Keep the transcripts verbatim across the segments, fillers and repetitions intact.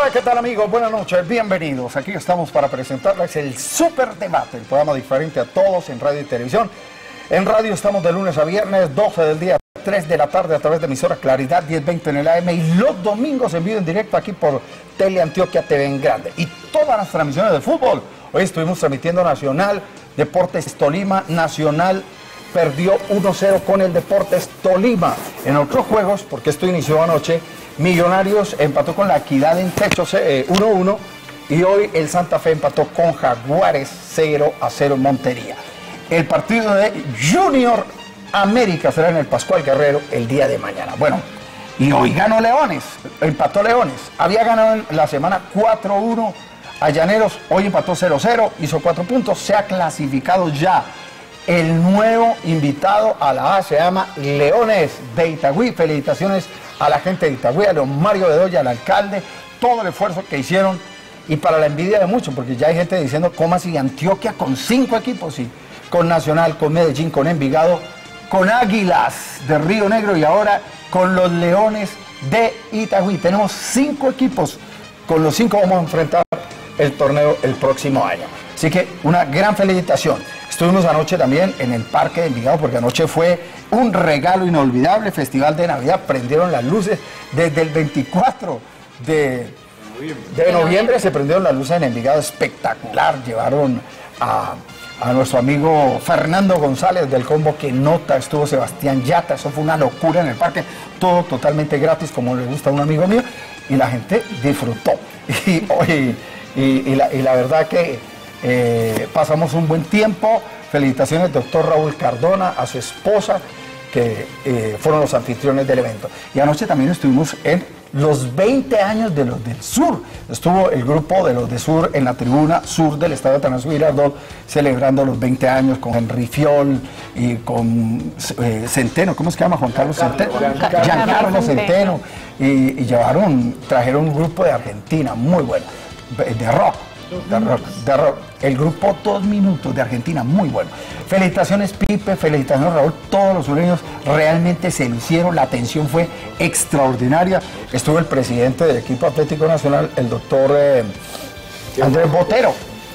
Hola, ¿qué tal amigos? Buenas noches, bienvenidos. Aquí estamos para presentarles el Super Debate, el programa diferente a todos en radio y televisión. En radio estamos de lunes a viernes, doce del día, tres de la tarde a través de emisora Claridad diez veinte en el A M y los domingos en vivo en directo aquí por Teleantioquia T V en Grande. Y todas las transmisiones de fútbol. Hoy estuvimos transmitiendo Nacional, Deportes Tolima, Nacional perdió uno cero con el Deportes Tolima. En otros juegos, porque esto inició anoche, Millonarios empató con la Equidad en Techo eh, uno uno y hoy el Santa Fe empató con Jaguares cero a cero en Montería. El partido de Junior América será en el Pascual Guerrero el día de mañana. Bueno, y hoy ganó Leones, empató Leones. Había ganado en la semana cuatro uno a Llaneros, hoy empató cero cero, hizo cuatro puntos, se ha clasificado ya. El nuevo invitado a la A se llama Leones de Itagüí. Felicitaciones a la gente de Itagüí, a don Mario Bedoya, al alcalde, todo el esfuerzo que hicieron y para la envidia de muchos, porque ya hay gente diciendo cómo así Antioquia con cinco equipos, y con Nacional, con Medellín, con Envigado, con Águilas de Río Negro y ahora con los Leones de Itagüí. Tenemos cinco equipos, con los cinco vamos a enfrentar el torneo el próximo año. Así que una gran felicitación. Estuvimos anoche también en el Parque de Envigado, porque anoche fue un regalo inolvidable, Festival de Navidad, prendieron las luces desde el veinticuatro de noviembre, se prendieron las luces en Envigado, espectacular, llevaron a, a nuestro amigo Fernando González del combo Que Nota, estuvo Sebastián Yata, eso fue una locura en el parque, todo totalmente gratis, como le gusta a un amigo mío, y la gente disfrutó, y, y, y, y, la, y la verdad que Eh, pasamos un buen tiempo. Felicitaciones al doctor Raúl Cardona, a su esposa, que eh, fueron los anfitriones del evento. Y anoche también estuvimos en los veinte años de los del Sur. Estuvo el grupo de los de Sur en la tribuna sur del Estadio Atanasio Girardot celebrando los veinte años con Henry Fiol y con eh, Centeno. ¿Cómo se llama? Juan Carlos Centeno. Giancarlo Centeno. Y, y llevaron, trajeron un grupo de Argentina muy bueno, de rock. De rock, de rock, el grupo Dos Minutos de Argentina, muy bueno. Felicitaciones Pipe, felicitaciones Raúl, todos los sureños realmente se lucieron, la atención fue extraordinaria. Estuvo el presidente del equipo Atlético Nacional, el doctor eh, Andrés Botero,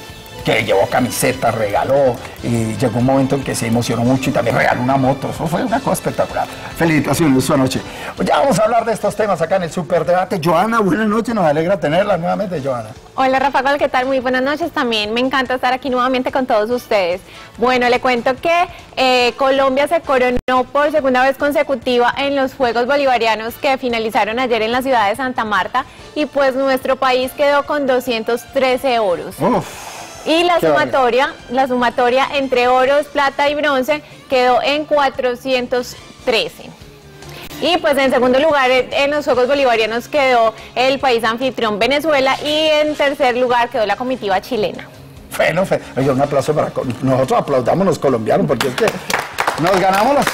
que llevó camisetas, regaló, y llegó un momento en que se emocionó mucho y también regaló una moto. Eso fue una cosa espectacular. Felicitaciones, su noche. Ya vamos a hablar de estos temas acá en el Super Debate. Joana, buenas noches, nos alegra tenerla nuevamente, Joana. Hola Rafael, ¿qué tal? Muy buenas noches también. Me encanta estar aquí nuevamente con todos ustedes. Bueno, le cuento que eh, Colombia se coronó por segunda vez consecutiva en los Juegos Bolivarianos que finalizaron ayer en la ciudad de Santa Marta, y pues nuestro país quedó con doscientos trece oros. Uf. Y la sumatoria, la sumatoria entre oros, plata y bronce quedó en cuatrocientos trece. Y pues en segundo lugar en los Juegos Bolivarianos quedó el país anfitrión Venezuela, y en tercer lugar quedó la comitiva chilena. Bueno, oye, un aplauso para nosotros, aplaudamos los colombianos, porque es que nos ganamos los...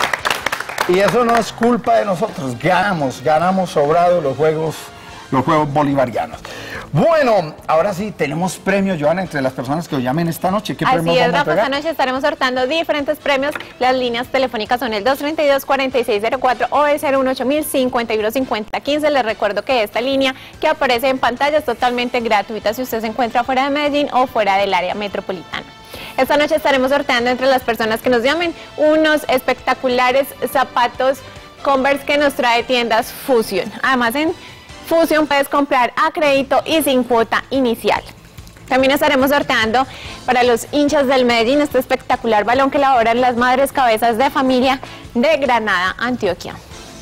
Y eso no es culpa de nosotros, ganamos, ganamos sobrado los Juegos, los Juegos Bolivarianos. Bueno, ahora sí, tenemos premios, Joana, entre las personas que os llamen esta noche. ¿Qué premios Así es, vamos a Rafa, entregar? esta noche estaremos sorteando diferentes premios. Las líneas telefónicas son el dos treinta y dos, cuarenta y seis cero cuatro o el cero uno ocho mil, cincuenta y uno cincuenta quince. Les recuerdo que esta línea que aparece en pantalla es totalmente gratuita si usted se encuentra fuera de Medellín o fuera del área metropolitana. Esta noche estaremos sorteando entre las personas que nos llamen unos espectaculares zapatos Converse que nos trae tiendas Fusion. Además, en Fusion puedes comprar a crédito y sin cuota inicial. También estaremos sorteando para los hinchas del Medellín este espectacular balón que elaboran las madres cabezas de familia de Granada, Antioquia.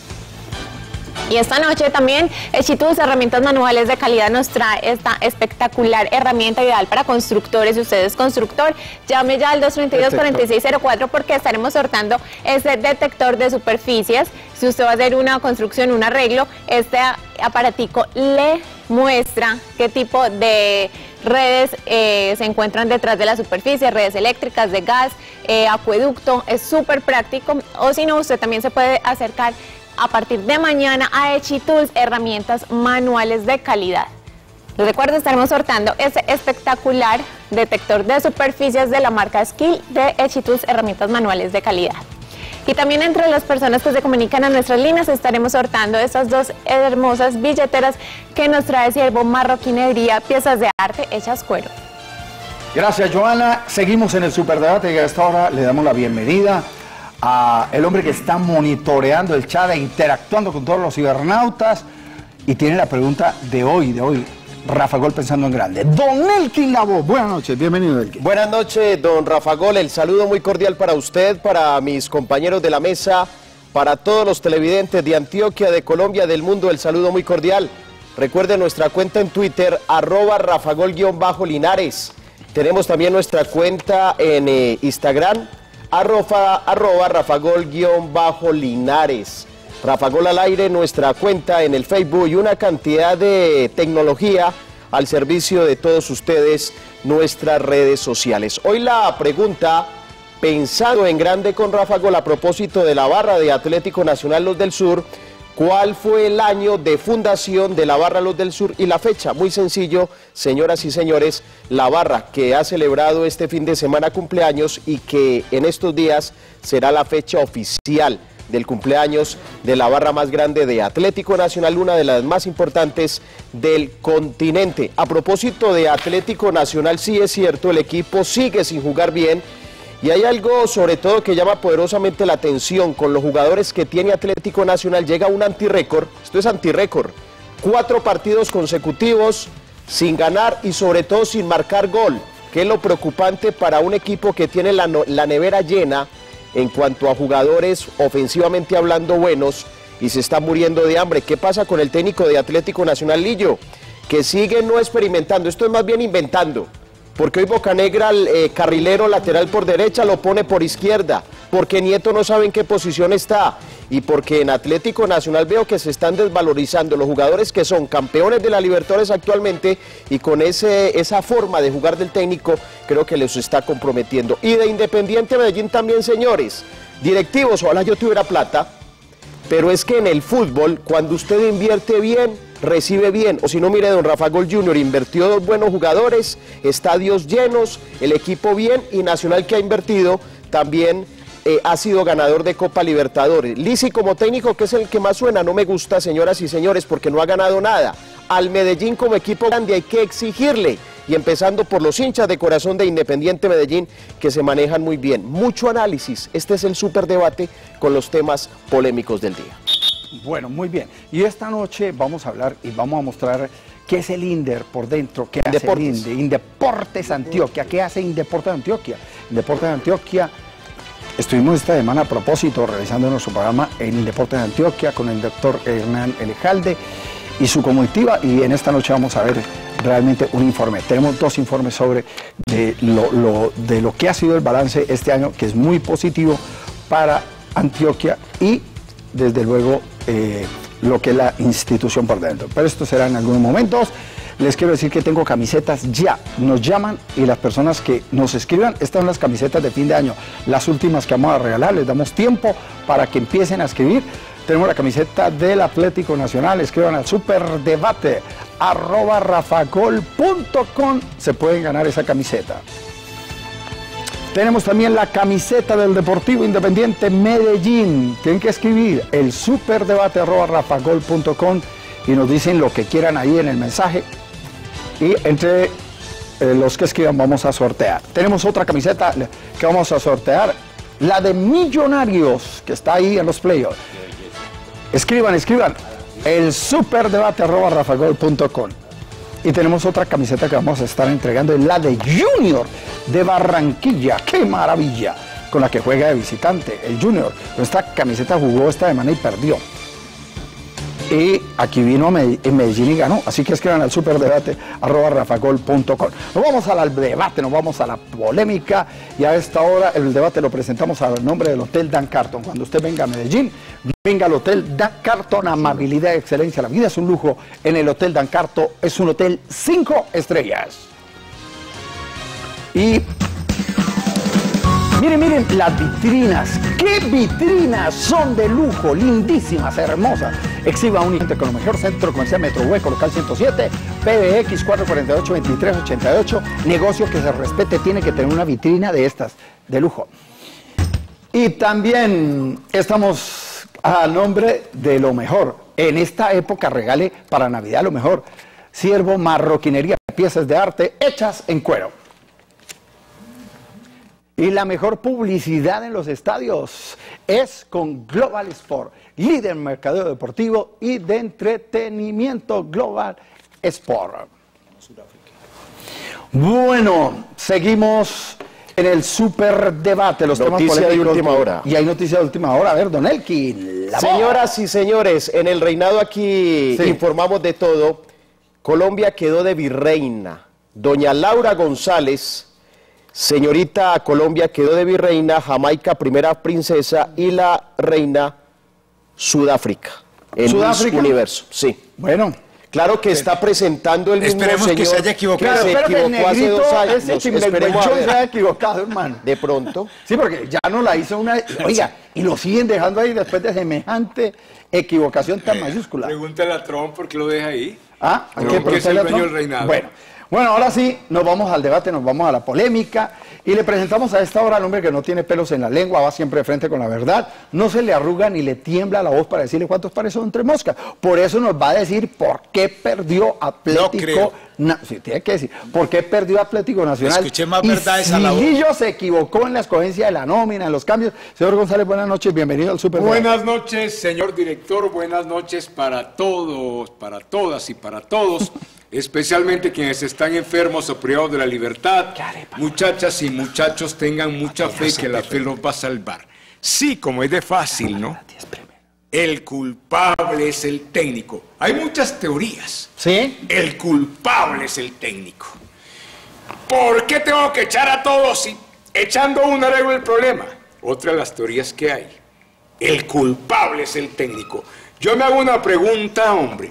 Y esta noche también Echitools Herramientas Manuales de Calidad nos trae esta espectacular herramienta ideal para constructores. Si usted es constructor, llame ya al dos treinta y dos, cuarenta y seis cero cuatro porque estaremos sorteando este detector de superficies. Si usted va a hacer una construcción, un arreglo, este aparatico le muestra qué tipo de redes eh, se encuentran detrás de la superficie, redes eléctricas, de gas, eh, acueducto. Es súper práctico. O si no, usted también se puede acercar a partir de mañana a Echitools Herramientas Manuales de Calidad. Les recuerdo, estaremos sorteando este espectacular detector de superficies de la marca Skill de Echitools Herramientas Manuales de Calidad. Y también entre las personas que se comunican a nuestras líneas estaremos sorteando estas dos hermosas billeteras que nos trae Siervo Marroquinería, piezas de arte hechas cuero. Gracias, Joana. Seguimos en el Superdebate y a esta hora le damos la bienvenida a el hombre que está monitoreando el chat e interactuando con todos los cibernautas y tiene la pregunta de hoy, de hoy. Rafa Gol pensando en grande. Don Elkin Lavoe, buenas noches, bienvenido Elkin. Buenas noches, don Rafa Gol, el saludo muy cordial para usted, para mis compañeros de la mesa, para todos los televidentes de Antioquia, de Colombia, del mundo, el saludo muy cordial. Recuerde nuestra cuenta en Twitter, arroba rafagol-linares. Tenemos también nuestra cuenta en eh, Instagram, arroba, arroba rafagol-linares. Rafa Gol al aire, nuestra cuenta en el Facebook y una cantidad de tecnología al servicio de todos ustedes, nuestras redes sociales. Hoy la pregunta, pensando en grande con Rafa Gol a propósito de la barra de Atlético Nacional Los del Sur, ¿cuál fue el año de fundación de la barra Los del Sur y la fecha? Muy sencillo, señoras y señores, la barra que ha celebrado este fin de semana cumpleaños y que en estos días será la fecha oficial del cumpleaños de la barra más grande de Atlético Nacional, una de las más importantes del continente. A propósito de Atlético Nacional, sí es cierto, el equipo sigue sin jugar bien y hay algo sobre todo que llama poderosamente la atención. Con los jugadores que tiene Atlético Nacional llega un antirrécord, esto es antirrécord, cuatro partidos consecutivos sin ganar y sobre todo sin marcar gol, que es lo preocupante para un equipo que tiene la, no, la nevera llena en cuanto a jugadores ofensivamente hablando buenos y se está muriendo de hambre. ¿Qué pasa con el técnico de Atlético Nacional, Lillo? Que sigue no experimentando, esto es más bien inventando, porque hoy Bocanegra, el eh, carrilero lateral por derecha, lo pone por izquierda, porque Nieto no sabe en qué posición está, y porque en Atlético Nacional veo que se están desvalorizando los jugadores que son campeones de la Libertadores actualmente, y con ese, esa forma de jugar del técnico creo que les está comprometiendo. Y de Independiente Medellín también, señores, directivos, ojalá yo tuviera plata, pero es que en el fútbol, cuando usted invierte bien, recibe bien. O si no, mire, don Rafa Gol junior invirtió dos buenos jugadores, estadios llenos, el equipo bien, y Nacional, que ha invertido también eh, ha sido ganador de Copa Libertadores. Lisi como técnico, que es el que más suena, no me gusta, señoras y señores, porque no ha ganado nada. Al Medellín como equipo grande hay que exigirle, y empezando por los hinchas de corazón de Independiente Medellín, que se manejan muy bien. Mucho análisis, este es el superdebate con los temas polémicos del día. Bueno, muy bien. Y esta noche vamos a hablar y vamos a mostrar qué es el INDER por dentro, qué hace el INDE, Indeportes Antioquia, qué hace Indeportes Antioquia. Indeportes Antioquia, estuvimos esta semana a propósito realizando nuestro programa en Indeportes Antioquia con el doctor Hernán Elejalde y su comitiva, y en esta noche vamos a ver realmente un informe. Tenemos dos informes sobre de lo, lo, de lo que ha sido el balance este año, que es muy positivo para Antioquia y desde luego eh, lo que es la institución por dentro. Pero esto será en algunos momentos. Les quiero decir que tengo camisetas ya. Nos llaman y las personas que nos escriban, estas son las camisetas de fin de año, las últimas que vamos a regalar. Les damos tiempo para que empiecen a escribir. Tenemos la camiseta del Atlético Nacional. Escriban al superdebate arroba rafagol punto com. Se pueden ganar esa camiseta. Tenemos también la camiseta del Deportivo Independiente Medellín. Tienen que escribir el superdebate arroba rafagol punto com y nos dicen lo que quieran ahí en el mensaje. Y entre eh, los que escriban vamos a sortear. Tenemos otra camiseta que vamos a sortear, la de Millonarios, que está ahí en los playoffs. Escriban, escriban el superdebate arroba rafagol punto com. Y tenemos otra camiseta que vamos a estar entregando, es la de Junior de Barranquilla. ¡Qué maravilla! Con la que juega de visitante, el Junior. Esta camiseta jugó esta semana y perdió. Y aquí vino en Medellín y ganó. Así que escriban al superdebate arroba rafagol punto com. Nos vamos al debate, nos vamos a la polémica. Y a esta hora el debate lo presentamos al nombre del Hotel Dan Carton. Cuando usted venga a Medellín, venga al Hotel Dan Carton, amabilidad y excelencia. La vida es un lujo en el Hotel Dan Carton. Es un hotel cinco estrellas. Y miren, miren las vitrinas. ¡Qué vitrinas! Son de lujo, lindísimas, hermosas. Exhiba únicamente con el mejor centro comercial Metro Hueco, local ciento siete, P B X cuatro cuatro ocho, dos tres ocho ocho. Negocio que se respete tiene que tener una vitrina de estas, de lujo. Y también estamos a nombre de lo mejor. En esta época regale para Navidad lo mejor. Siervo Marroquinería, piezas de arte hechas en cuero. Y la mejor publicidad en los estadios es con Global Sport, líder en mercadeo deportivo y de entretenimiento. Global Sport. Bueno, seguimos en el superdebate, los temas Noticia de última hora. Y hay noticia de última hora. A ver, don Elkin. la Señoras y señores, en el reinado aquí Sí. informamos de todo. Colombia quedó de virreina. Doña Laura González, señorita Colombia, quedó de virreina. Jamaica, primera princesa, y la reina Sudáfrica. En ¿Sudáfrica? Miss Universo, sí. Bueno. Claro que está presentando el mismo Esperemos señor que se haya equivocado. Claro, se espero que el equivocó hace negrito dos años. ese Esperemos Chimleguayón a ver. se haya equivocado, hermano. De pronto. Sí, porque ya no la hizo una... Oiga, y lo siguen dejando ahí después de semejante equivocación tan mayúscula. Pregúntale a Trump por qué lo deja ahí. Ah, ¿a Trump, qué? que es el ¿Preguntarle a dueño Trump? del reinado. Bueno, bueno, ahora sí, nos vamos al debate, nos vamos a la polémica y le presentamos a esta hora al hombre que no tiene pelos en la lengua, va siempre de frente con la verdad, no se le arruga ni le tiembla la voz para decirle cuántos pares son entre moscas. Por eso nos va a decir por qué perdió Atlético... creo. Na- sí, tiene que decir, por qué perdió Atlético Nacional. Escuché más y verdades a la voz. Lillo se equivocó en la escogencia de la nómina, en los cambios. Señor González, buenas noches, bienvenido al Super. Buenas noches, señor director. Buenas noches para todos, para todas y para todos. Especialmente quienes están enfermos o privados de la libertad. Muchachas y muchachos, tengan mucha fe que la fe los va a salvar. Sí, como es de fácil, ¿no? El culpable es el técnico. Hay muchas teorías. ¿Sí? El culpable es el técnico. ¿Por qué tengo que echar a todos y echando uno arreglo el problema? Otra de las teorías que hay. El culpable es el técnico. Yo me hago una pregunta, hombre.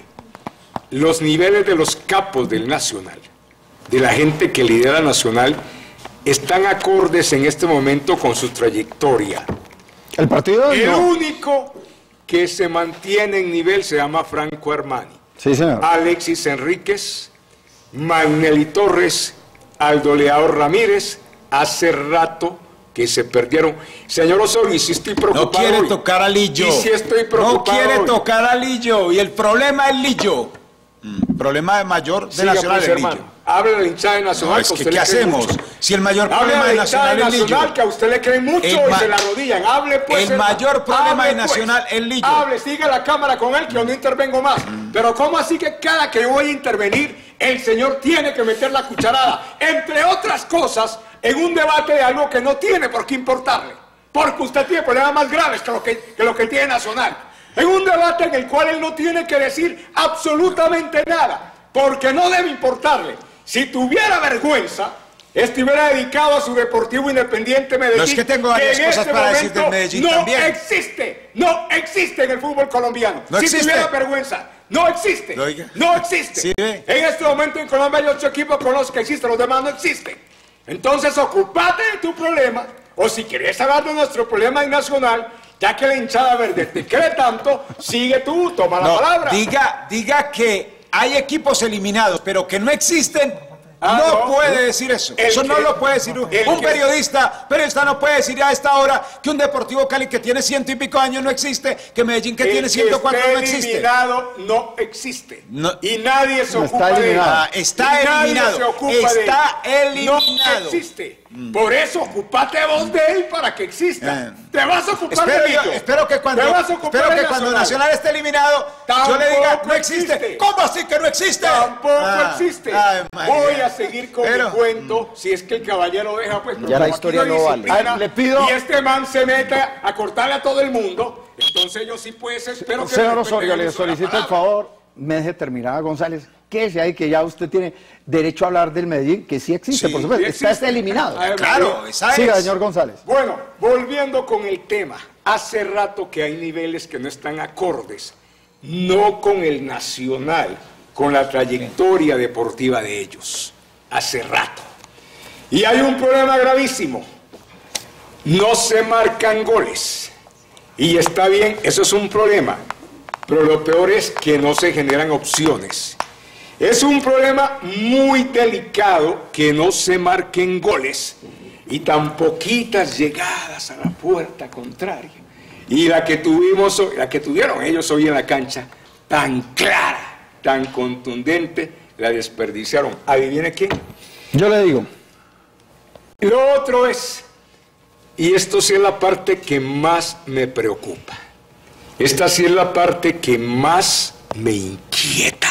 Los niveles de los capos del Nacional, de la gente que lidera Nacional, están acordes en este momento con su trayectoria. El partido El no. único que se mantiene en nivel se llama Franco Armani. Sí, señor. Alexis Enríquez, Magnelli Torres, Aldo Leao Ramírez, hace rato que se perdieron. Señor Osorio, y si estoy preocupado No quiere hoy. tocar a Lillo. Y si estoy preocupado No quiere hoy. tocar a Lillo. Y el problema es Lillo. Mm, problema de mayor de Siga, Nacional pues, es hermano. Lillo. Hable de la hinchada de Nacional, No, es que que usted ¿qué le cree hacemos? mucho. Si el mayor Hable problema de de la hinchada Nacional es Nacional, Lillo. que a usted le creen mucho El y ma- se la arrodillan. Hable pues. el hermano. mayor problema Hable, de Nacional pues. es Lillo. Hable, siga la cámara con él, que yo no intervengo más. Pero ¿cómo así que cada que yo voy a intervenir, el señor tiene que meter la cucharada? Entre otras cosas, en un debate de algo que no tiene por qué importarle. Porque usted tiene problemas más graves que lo que, que lo que tiene Nacional. En un debate en el cual él no tiene que decir absolutamente nada. Porque no debe importarle. Si tuviera vergüenza, estuviera dedicado a su Deportivo Independiente Medellín. No, es que tengo varias en cosas este para decir del momento Medellín no también. existe, no existe en el fútbol colombiano. No si existe. tuviera vergüenza, no existe. Oiga. No existe. Sí, ve. En este momento en Colombia hay ocho equipos con los que existen, los demás no existen. Entonces, ocupate de tu problema, o si querés hablar de nuestro problema en Nacional, ya que la hinchada verde te cree tanto, sigue tú, toma la No, palabra. diga, diga que hay equipos eliminados, pero que no existen. Ah, no, no. puede decir eso. El Eso no que- lo puede decir un, el un que- periodista. Periodista no puede decir a esta hora que un Deportivo Cali que tiene ciento y pico años no existe, que Medellín que El tiene ciento cuatro esté no existe. eliminado no existe. No. Y nadie se No, ocupa está de él. eliminado. Ah, está Y nadie eliminado. se ocupa Está de él. eliminado. No existe. Por eso, ocupate vos de él para que exista. Eh. Te vas a ocupar Espero, de yo- Lillo. espero que cuando, Te vas a ocupar espero de que cuando Nacional esté eliminado, yo le diga, Tampoco no existe. existe. ¿Cómo así que no existe? Tampoco Ah, existe. ay, María. Voy a seguir con Pero- mi cuento, si es que el caballero deja, pues. pero Ya la como aquí historia hay no vale. disciplina, Ah, le pido- Y este man se mete a cortarle a todo el mundo, entonces yo sí pues espero que... Señor me Osorio, respeten le el uso de la solicito el palabra. favor, me deje terminar a González. Quédese ahí que ya usted tiene derecho a hablar del Medellín, que sí existe, Sí, por supuesto. sí Está existe. eliminado. Ay, Claro, María. esa Siga, es. señor González. Bueno, volviendo con el tema, hace rato que hay niveles que no están acordes, no con el Nacional, con la trayectoria deportiva de ellos, hace rato. Y hay un problema gravísimo, no se marcan goles, y está bien, eso es un problema, pero lo peor es que no se generan opciones. Es un problema muy delicado que no se marquen goles y tan poquitas llegadas a la puerta contraria. Y la que tuvimos, la que tuvieron ellos hoy en la cancha, tan clara, tan contundente, la desperdiciaron. ¿Adivine qué? Yo le digo. Lo otro es, y esto sí es la parte que más me preocupa, esta sí es la parte que más me inquieta.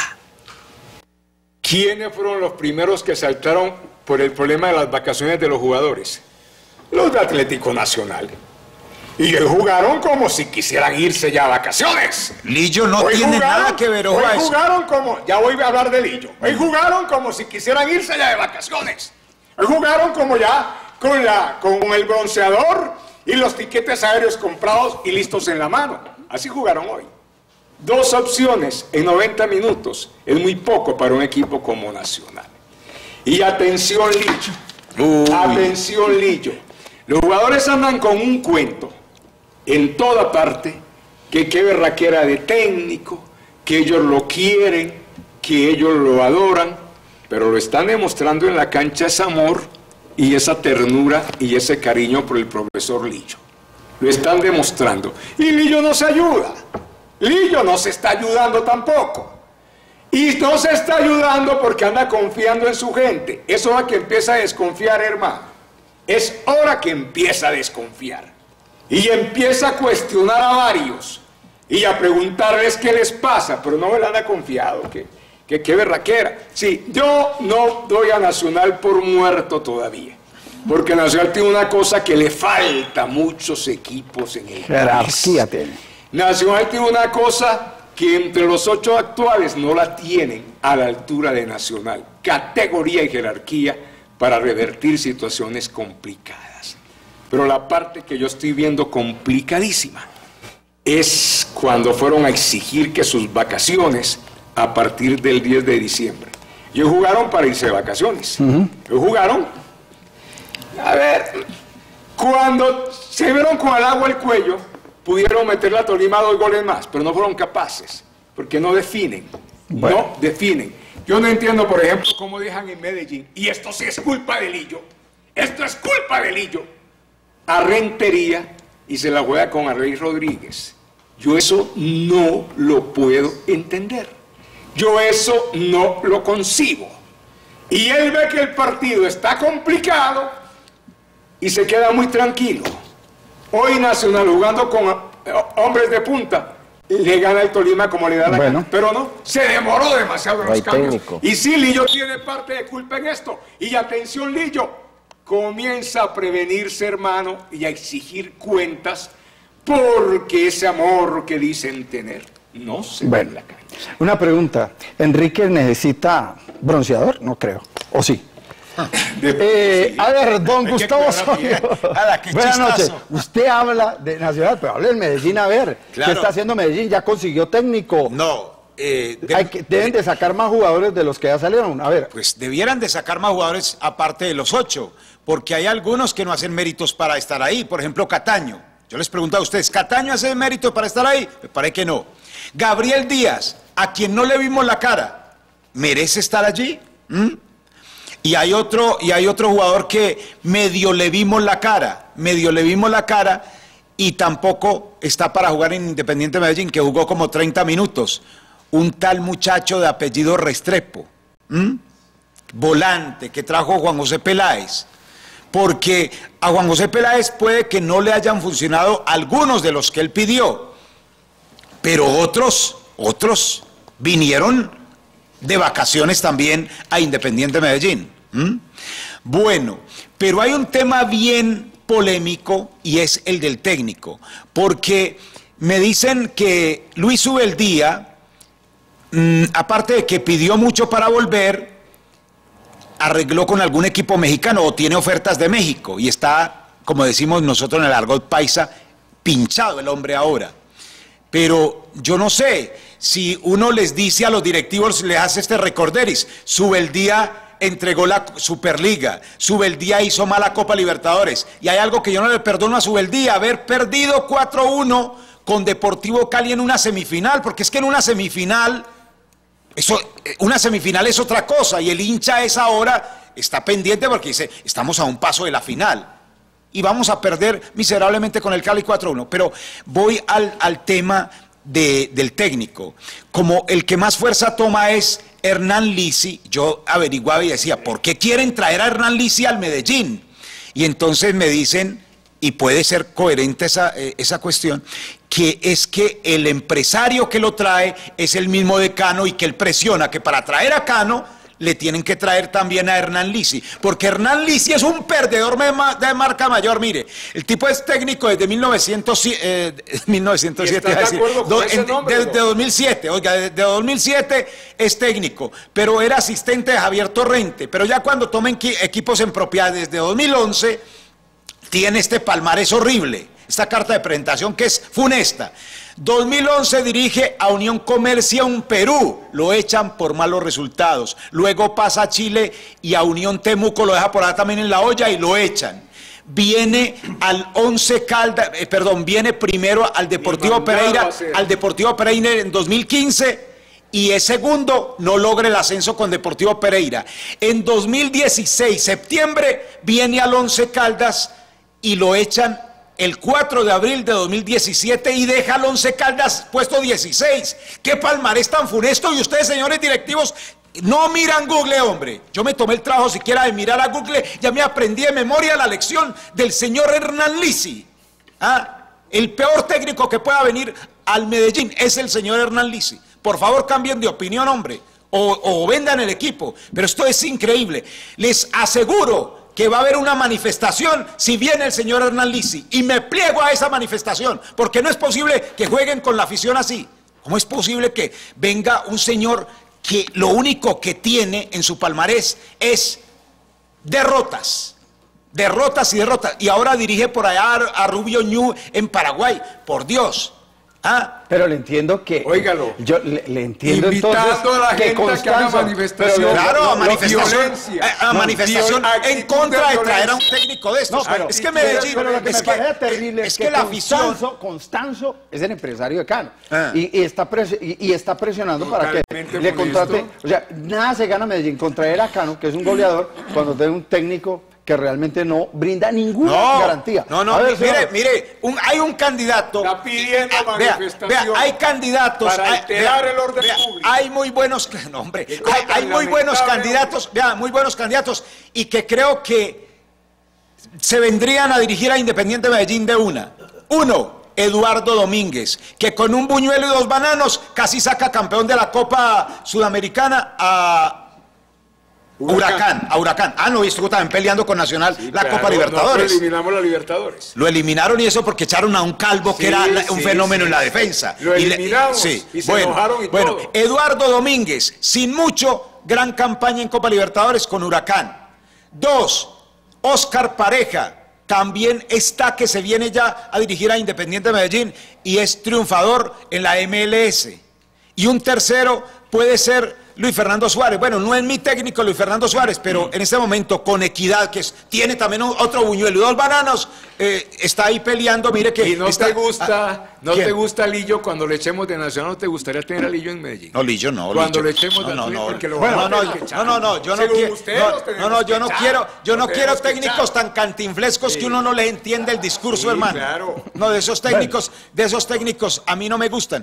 ¿Quiénes fueron los primeros que saltaron por el problema de las vacaciones de los jugadores? Los de Atlético Nacional. Y ellos jugaron como si quisieran irse ya a vacaciones. Lillo no Hoy tiene jugaron, nada que ver, ojo hoy a eso. jugaron como, ya voy a hablar de Lillo, hoy jugaron como si quisieran irse ya de vacaciones. Hoy jugaron como ya con, la, con el bronceador y los tiquetes aéreos comprados y listos en la mano. Así jugaron hoy. Dos opciones en noventa minutos es muy poco para un equipo como Nacional. Y atención, Lillo. Uy. Atención, Lillo. Los jugadores andan con un cuento en toda parte, que qué berraquera de técnico, que ellos lo quieren, que ellos lo adoran, pero lo están demostrando en la cancha ese amor y esa ternura y ese cariño por el profesor Lillo. Lo están demostrando. Y Lillo no se ayuda. Lillo no se está ayudando tampoco. Y no se está ayudando porque anda confiando en su gente. Es hora que empieza a desconfiar, hermano. Es hora que empieza a desconfiar. Y empieza a cuestionar a varios. Y a preguntarles qué les pasa. Pero no me la anda confiado. Que, que qué berraquera. Sí, yo no doy a Nacional por muerto todavía. Porque Nacional tiene una cosa que le falta a muchos equipos en el país. Jerarquía tiene. Nacional tiene una cosa que entre los ocho actuales no la tienen a la altura de Nacional. Categoría y jerarquía para revertir situaciones complicadas. Pero la parte que yo estoy viendo complicadísima es cuando fueron a exigir que sus vacaciones a partir del diez de diciembre. Ellos jugaron para irse de vacaciones. Uh-huh. Ellos jugaron, a ver, cuando se vieron con el agua al cuello, pudieron meterle a Tolima dos goles más, pero no fueron capaces, porque no definen, bueno. no definen. Yo no entiendo, por ejemplo, cómo dejan en Medellín, y esto sí es culpa de Lillo, esto es culpa de Lillo, a Rentería y se la juega con Arley Rodríguez. Yo eso no lo puedo entender. Yo eso no lo concibo. Y él ve que el partido está complicado y se queda muy tranquilo. Hoy Nacional jugando con hombres de punta le gana el Tolima como le da la bueno. gana. Pero no, se demoró demasiado en los cambios. Técnico. Y sí, Lillo tiene parte de culpa en esto. Y atención, Lillo, comienza a prevenirse, hermano, y a exigir cuentas porque ese amor que dicen tener no se bueno, ve en la cancha. Una pregunta, ¿Enrique necesita bronceador? No creo, ¿o sí? Eh, a ver, don Gustavo Osorio, buenas noches. Usted habla de Nacional, pero habla del Medellín, a ver, claro. ¿Qué está haciendo Medellín? ¿Ya consiguió técnico? No. Eh, de, Hay que, deben de sacar más jugadores de los que ya salieron, a ver. Pues debieran de sacar más jugadores aparte de los ocho, porque hay algunos que no hacen méritos para estar ahí, por ejemplo Cataño. Yo les pregunto a ustedes, ¿Cataño hace mérito para estar ahí? Me parece que no. Gabriel Díaz, a quien no le vimos la cara, ¿merece estar allí? ¿Mm? Y hay otro, y hay otro jugador que medio le vimos la cara, medio le vimos la cara y tampoco está para jugar en Independiente Medellín, que jugó como treinta minutos. Un tal muchacho de apellido Restrepo, ¿Mm? volante, que trajo Juan José Peláez. Porque a Juan José Peláez puede que no le hayan funcionado algunos de los que él pidió, pero otros, otros vinieron de vacaciones también a Independiente Medellín. ¿Mm? Bueno, pero hay un tema bien polémico y es el del técnico, porque me dicen que Luis Ubeldía, mmm, aparte de que pidió mucho para volver, arregló con algún equipo mexicano o tiene ofertas de México y está, como decimos nosotros en el argot paisa, pinchado el hombre ahora. Pero yo no sé, si uno les dice a los directivos, les hace este recorderis, Ubeldía entregó la Superliga, Ubeldía hizo mala Copa Libertadores, y hay algo que yo no le perdono a Ubeldía, haber perdido cuatro uno con Deportivo Cali en una semifinal, porque es que en una semifinal Eso, una semifinal es otra cosa y el hincha a esa hora está pendiente porque dice, estamos a un paso de la final y vamos a perder miserablemente con el Cali cuatro uno. Pero voy al, al tema de, del técnico. Como el que más fuerza toma es Hernán Lisi, yo averiguaba y decía, ¿por qué quieren traer a Hernán Lisi al Medellín? Y entonces me dicen, y puede ser coherente esa, eh, esa cuestión, que es que el empresario que lo trae es el mismo de Cano y que él presiona que para traer a Cano le tienen que traer también a Hernán Lisi, porque Hernán Lisi es un perdedor de marca mayor. Mire, el tipo es técnico desde mil novecientos, eh, mil novecientos siete, ¿Estás de acuerdo con do, ese en, nombre, de, de dos mil siete, oiga, desde de dos mil siete es técnico, pero era asistente de Javier Torrente, pero ya cuando tomen equipos en propiedad desde dos mil once, tiene este palmarés horrible, esta carta de presentación que es funesta. dos mil once dirige a Unión Comercial Perú, lo echan por malos resultados. Luego pasa a Chile y a Unión Temuco lo deja por allá también en la olla y lo echan. Viene al Once Caldas, eh, perdón, viene primero al Deportivo Pereira, al Deportivo Pereira en dos mil quince y es segundo, no logra el ascenso con Deportivo Pereira. En dos mil dieciséis, septiembre, viene al Once Caldas y lo echan el cuatro de abril de dos mil diecisiete y deja al Once Caldas puesto dieciséis. ¿Qué palmarés tan funesto? Y ustedes, señores directivos, no miran Google, hombre. Yo me tomé el trabajo siquiera de mirar a Google, ya me aprendí de memoria la lección del señor Hernán Lisi. ¿Ah? El peor técnico que pueda venir al Medellín es el señor Hernán Lisi. Por favor, cambien de opinión, hombre, o, o vendan el equipo. Pero esto es increíble. Les aseguro que va a haber una manifestación si viene el señor Hernán Lisi, y me pliego a esa manifestación, porque no es posible que jueguen con la afición así. ¿Cómo es posible que venga un señor que lo único que tiene en su palmarés es derrotas? Derrotas y derrotas, y ahora dirige por allá a Rubio Ñu en Paraguay, por Dios. ¿Ah? Pero le entiendo que... Óigalo. Yo le, le entiendo invitando entonces a la que gente a que haga Constanzo- manifestación. pero- Claro, Lo- a lo- manifestación, violencia. a, a No, manifestación viol- en actitud contra de de traer a un violencia. técnico de estos. No, pero- es que Medellín, pero lo que es me que, parece terrible es es que, que, la afición... Constanzo, Constanzo es el empresario de Cano Ah. y, y, está pres- y, y está presionando para que Totalmente le contrate. molesto. O sea, nada se gana Medellín con traer a Cano, que es un goleador, cuando tiene un técnico que realmente no brinda ninguna No, garantía. no, no, A ver, mire, señor. mire, un- hay un candidato. Está pidiendo Ah, vea, manifestación vea, hay candidatos. para hay- alterar vea, el orden vea, público. Hay muy buenos, no, hombre, Qué hay, cosa hay tan muy buenos lamentable, candidatos, vea, muy buenos candidatos, y que creo que se vendrían a dirigir a Independiente Medellín de una. Uno, Eduardo Domínguez, que con un buñuelo y dos bananos casi saca campeón de la Copa Sudamericana a Huracán, Huracán. a Huracán. Ah, no, y estuvo también peleando con Nacional Sí, la claro, Copa Libertadores. nosotros eliminamos la Libertadores. Lo eliminaron y eso porque echaron a un calvo que Sí, era la- un sí, fenómeno sí, en la sí. defensa. Lo Y le- eliminamos y se enojaron y bueno, todo. Eduardo Domínguez, sin mucho, gran campaña en Copa Libertadores con Huracán. Dos, Oscar Pareja, también está que se viene ya a dirigir a Independiente Medellín y es triunfador en la M L S. Y un tercero puede ser Luis Fernando Suárez. Bueno, no es mi técnico Luis Fernando Suárez, pero en este momento con Equidad, que es- tiene también un- otro buñuelo y dos bananos, eh, está ahí peleando, mire que... Y no está- te gusta, ah, no ¿quién? te gusta Lillo cuando le echemos de Nacional, ¿no te gustaría tener a Lillo en Medellín? No, Lillo no. Cuando Lillo. le echemos no, de no, Azul, no, porque lo Bueno, vamos no, a no, tener que no, no, no, yo no Según quiero, usted, no, los tenemos no, no, yo que no echar, quiero, yo los no quiero tenemos que técnicos echar. tan cantinflescos Sí. que uno no le entiende el discurso, Sí, hermano. claro. No, de esos técnicos, de esos técnicos a mí no me gustan.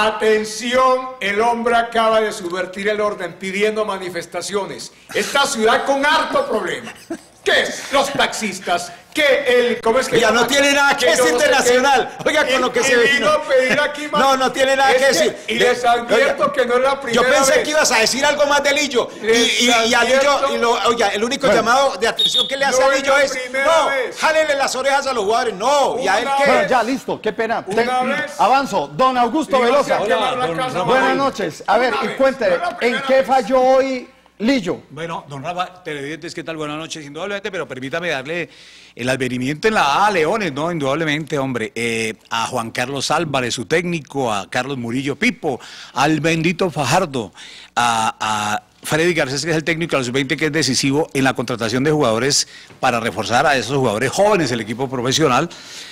Atención, el hombre acaba de subvertir el orden pidiendo manifestaciones. Esta ciudad con harto problema. ¿Qué es? Los taxistas. ¿Qué el, ¿Cómo es que Ya llama? no tiene nada que yo decir no sé internacional. qué. Oiga, con Y- lo que y se vino vino. a pedir aquí más- No, no tiene nada Es que decir. Y De- les advierto oiga, que no es la primera Yo pensé vez. que ibas a decir algo más de Lillo. Y, Les y, y a Lillo, advierto- y lo, oiga, el único llamado de atención que le hace No a es Lillo la es, primera no, vez. jálele las orejas a los jugadores. No, y a él Una qué. Bueno, ya, listo, qué pena. Una Te- vez. Avanzo, don Augusto Iba Velosa. a quemar la don casa Rafael. Buenas hoy. noches. A ver, Una y vez, cuénteme, no es la ¿en primera qué vez. falló hoy Lillo? Bueno, don Rafa, televidentes, ¿qué tal? Buenas noches, indudablemente, pero permítame darle el advenimiento en la A a Leones, ¿no? Indudablemente, hombre, eh, a Juan Carlos Álvarez, su técnico, a Carlos Murillo Pipo, al bendito Fajardo, a, a Freddy Garcés, que es el técnico a los veinte, que es decisivo en la contratación de jugadores para reforzar a esos jugadores jóvenes, el equipo profesional,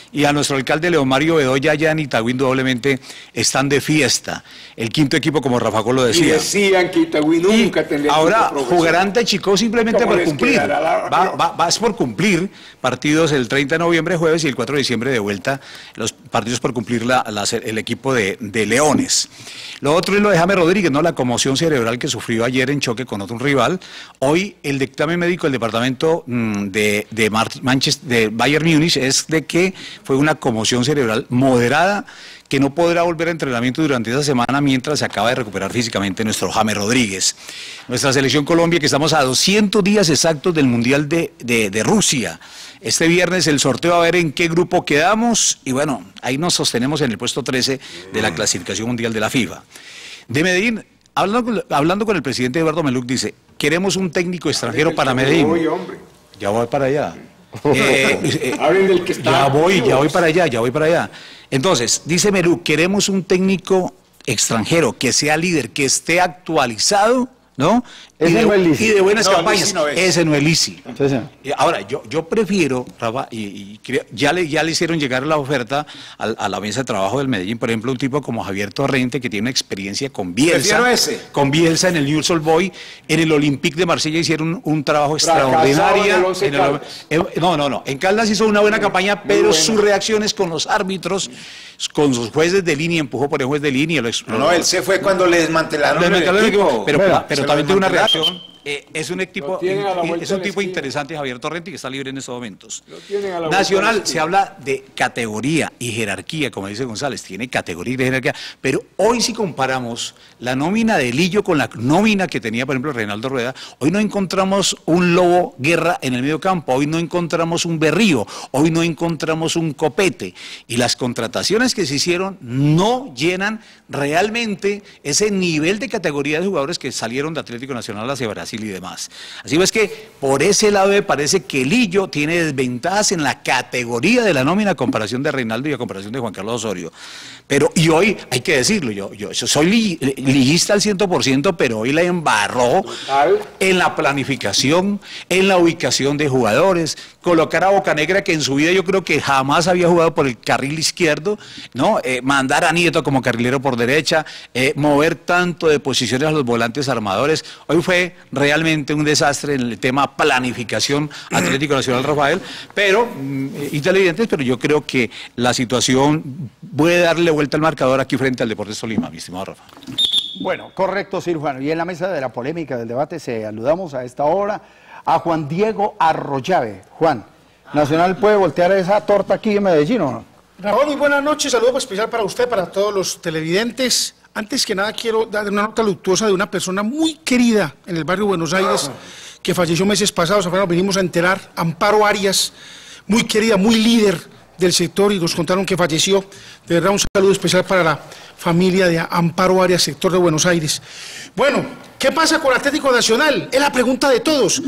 y a nuestro alcalde León Mario Bedoya allá en Itagüí indudablemente están de fiesta. El quinto equipo, como Rafa Gol lo decía. Y decían que Itagüí nunca tendría ahora jugarán de Chico simplemente por cumplir. Va, va, va es por cumplir partidos el treinta de noviembre, jueves, y el cuatro de diciembre de vuelta, los partidos por cumplir la, la, el equipo de, de Leones. Lo otro es lo de James Rodríguez, ¿no? La conmoción cerebral que sufrió ayer en choque con otro rival. Hoy el dictamen médico del departamento mmm, de, de, Manchester, de Bayern Múnich es de que fue una conmoción cerebral moderada, que no podrá volver a entrenamiento durante esa semana mientras se acaba de recuperar físicamente nuestro James Rodríguez. Nuestra selección Colombia, que estamos a doscientos días exactos del Mundial de, de, de Rusia. Este viernes el sorteo a ver en qué grupo quedamos y bueno, ahí nos sostenemos en el puesto trece de la clasificación mundial de la FIFA. De Medellín, hablando con, hablando con el presidente Eduardo Meluc, dice, queremos un técnico extranjero para Medellín. Voy, hombre. Ya voy para allá. Eh, eh, Hablen del que está ya voy, activo. ya voy para allá, ya voy para allá. Entonces, dice Meluc, queremos un técnico extranjero que sea líder, que esté actualizado, ¿no? Y Ese de, no es Lisi. y de buenas No, campañas. Lisi no es. Ese no es Lisi. Sí, sí. Y ahora, yo, yo prefiero, Rafa, y, y creo- ya, le, ya le hicieron llegar la oferta a, a la mesa de trabajo del Medellín, por ejemplo, un tipo como Javier Torrente, que tiene una experiencia con Bielsa. Prefiero ese. Con Bielsa en el Newell's Old Boys, en el Olympique de Marsella hicieron un, un trabajo Fracasado extraordinario. en el Once En el- Caldas. eh, no, no, no. En Caldas hizo una buena campaña, pero buena. sus reacciones con los árbitros, con sus jueces de línea, empujó por el juez de línea. Lo ex- No, no, él se fue cuando le desmantelaron lo el desmantelaron el equipo. equipo, pero, Mira, pero se también lo tuvo una desmantelaron. reacción. Eh, es un equipo, Lo tienen a la vuelta es un de la tipo esquina. interesante, Javier Torrente, que está libre en estos momentos. Lo tienen a la vuelta de Nacional, la esquina. se habla de categoría y jerarquía, como dice González, tiene categoría y jerarquía, pero hoy si comparamos la nómina de Lillo con la nómina que tenía, por ejemplo, Reinaldo Rueda, hoy no encontramos un Lobo Guerra en el medio campo, hoy no encontramos un Berrío, hoy no encontramos un Copete, y las contrataciones que se hicieron no llenan realmente ese nivel de categoría de jugadores que salieron de Atlético Nacional hacia Brasil y demás. Así es que por ese lado me parece que Lillo tiene desventajas en la categoría de la nómina a comparación de Reinaldo y a comparación de Juan Carlos Osorio. Pero, y hoy, hay que decirlo, yo, yo soy li, liguista al cien por ciento, pero hoy la embarró Total. en la planificación, en la ubicación de jugadores, colocar a Bocanegra, que en su vida yo creo que jamás había jugado por el carril izquierdo, ¿no? Eh, mandar a Nieto como carrilero por derecha, eh, mover tanto de posiciones a los volantes armadores. Hoy fue realmente un desastre en el tema planificación Atlético Nacional, Rafael, pero, mm, y televidentes, pero yo creo que la situación puede darle vuelta al marcador aquí frente al Deportes Tolima, mi estimado Rafa. Bueno, correcto, Silvano. Y en la mesa de la polémica del debate se saludamos a esta hora a Juan Diego Arroyave. Juan, ¿Nacional puede voltear esa torta aquí en Medellín o no? Raúl, muy buenas noches, saludo especial para usted, para todos los televidentes. Antes que nada quiero dar una nota luctuosa de una persona muy querida en el barrio Buenos Aires, que falleció meses pasados, apenas nos vinimos a enterar, Amparo Arias, muy querida, muy líder del sector, y nos contaron que falleció. De verdad, un saludo especial para la familia de Amparo Arias, sector de Buenos Aires. Bueno, ¿qué pasa con Atlético Nacional? Es la pregunta de todos.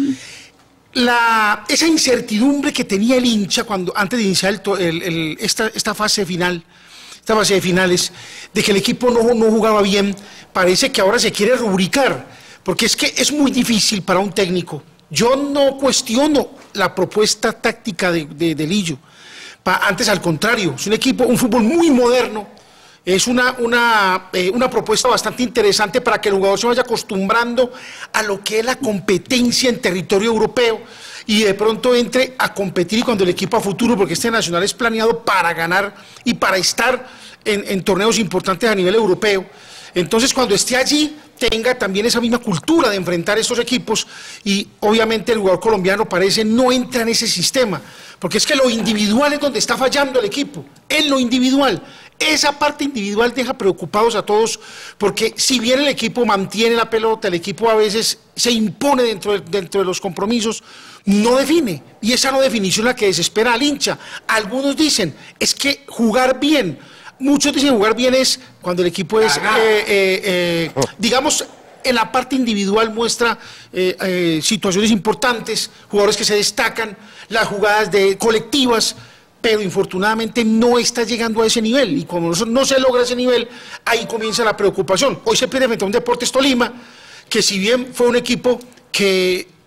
La, esa incertidumbre que tenía el hincha cuando, antes de iniciar el to- el- el- esta, esta fase final, esta fase de finales, de que el equipo no, no jugaba bien, parece que ahora se quiere rubricar, porque es que es muy difícil para un técnico. Yo no cuestiono la propuesta táctica de, de, de Lillo. Pa- antes, al contrario, es un equipo, un fútbol muy moderno. Es una, una, eh, una propuesta bastante interesante para que el jugador se vaya acostumbrando a lo que es la competencia en territorio europeo y de pronto entre a competir, y cuando el equipo a futuro, porque este Nacional es planeado para ganar y para estar en, en torneos importantes a nivel europeo. Entonces, cuando esté allí, tenga también esa misma cultura de enfrentar estos equipos, y obviamente el jugador colombiano parece no entra en ese sistema, porque es que lo individual es donde está fallando el equipo, en lo individual. Esa parte individual deja preocupados a todos, porque si bien el equipo mantiene la pelota, el equipo a veces se impone dentro de, dentro de los compromisos, no define, y esa no definición es la que desespera al hincha. Algunos dicen, es que jugar bien, muchos dicen jugar bien es cuando el equipo es, eh, eh, eh, digamos, en la parte individual muestra eh, eh, situaciones importantes, jugadores que se destacan, las jugadas de colectivas, pero infortunadamente no está llegando a ese nivel, y como no, no se logra ese nivel, ahí comienza la preocupación. Hoy se pierde frente a un Deportes Tolima, que si bien fue un equipo que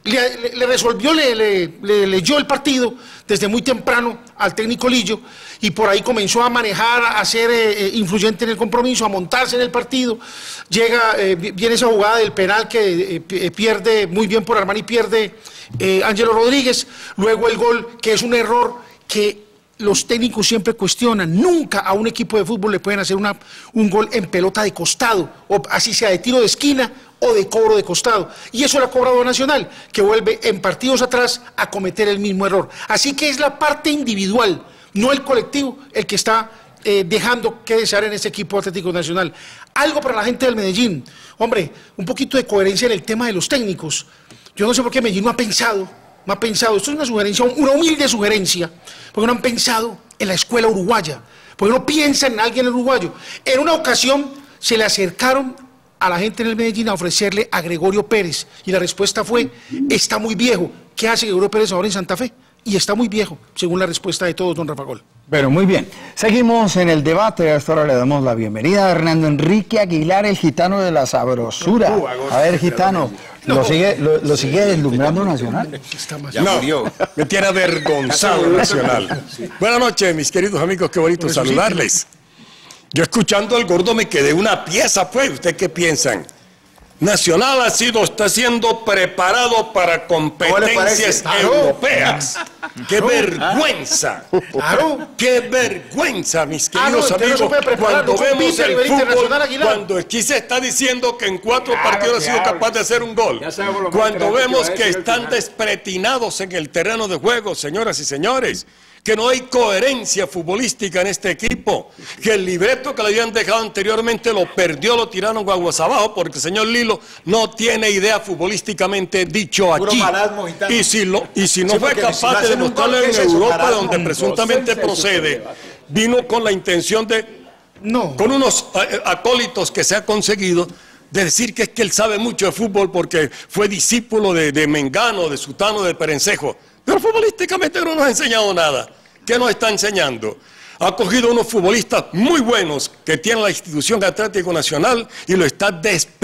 le, le, le resolvió, le, le, le leyó el partido desde muy temprano al técnico Lillo y por ahí comenzó a manejar, a ser eh, influyente en el compromiso, a montarse en el partido. Llega, eh, viene esa jugada del penal que eh, pierde muy bien por Armani, pierde eh, Ángelo Rodríguez, luego el gol que es un error que los técnicos siempre cuestionan. Nunca a un equipo de fútbol le pueden hacer una, un gol en pelota de costado, o así sea de tiro de esquina o de cobro de costado. Y eso lo ha cobrado Nacional, que vuelve en partidos atrás a cometer el mismo error. Así que es la parte individual, no el colectivo, el que está eh, dejando que desear en ese equipo Atlético Nacional. Algo para la gente del Medellín. Hombre, un poquito de coherencia en el tema de los técnicos. Yo no sé por qué Medellín no ha pensado, no ha pensado, esto es una sugerencia, una humilde sugerencia, porque no han pensado en la escuela uruguaya, porque no piensan en alguien uruguayo. En una ocasión se le acercaron a la gente en el Medellín a ofrecerle a Gregorio Pérez, y la respuesta fue, está muy viejo. ¿Qué hace Gregorio Pérez ahora en Santa Fe? Y está muy viejo, según la respuesta de todos, don Rafa Gol. Pero muy bien, seguimos en el debate. A esta hora le damos la bienvenida a Hernando Enrique Aguilar, el gitano de la sabrosura. A ver, gitano, ¿lo sigue, lo, lo sigue deslumbrando Nacional? Ya murió. Me tiene avergonzado Nacional. Buenas noches, mis queridos amigos, qué bonito saludarles. Yo escuchando al gordo me quedé una pieza, pues. ¿Ustedes qué piensan? Nacional ha sido, está siendo preparado para competencias europeas. ¡Qué vergüenza! Claro. ¡Qué vergüenza, mis Ah, no, queridos usted no se amigos! puede preparar, Cuando no vemos compite a el nivel fútbol, internacional, Aguilar. cuando aquí se está diciendo que en cuatro Claro, partidos ha sido claro. capaz de hacer un gol. Ya sabemos lo más Cuando grande que vemos va a que decir al están final. despretinados en el terreno de juego, señoras y señores. Que no hay coherencia futbolística en este equipo, que el libreto que le habían dejado anteriormente lo perdió, lo tiraron guaguas abajo, porque el señor Lilo no tiene idea futbolísticamente dicho Puro aquí. marasmo gitano. Y si, lo, y si no Sí, fue porque si no capaz de hacen un demostrarlo gol, en ¿qué es eso? Europa, Marasmo. donde presuntamente Entonces, procede, eso vino con la intención de, No. con unos eh, acólitos que se ha conseguido, de decir que es que él sabe mucho de fútbol porque fue discípulo de, de Mengano, de Sutano, de Perencejo. Pero futbolísticamente no nos ha enseñado nada. ¿Qué nos está enseñando? Ha cogido unos futbolistas muy buenos que tiene la institución Atlético Nacional y lo está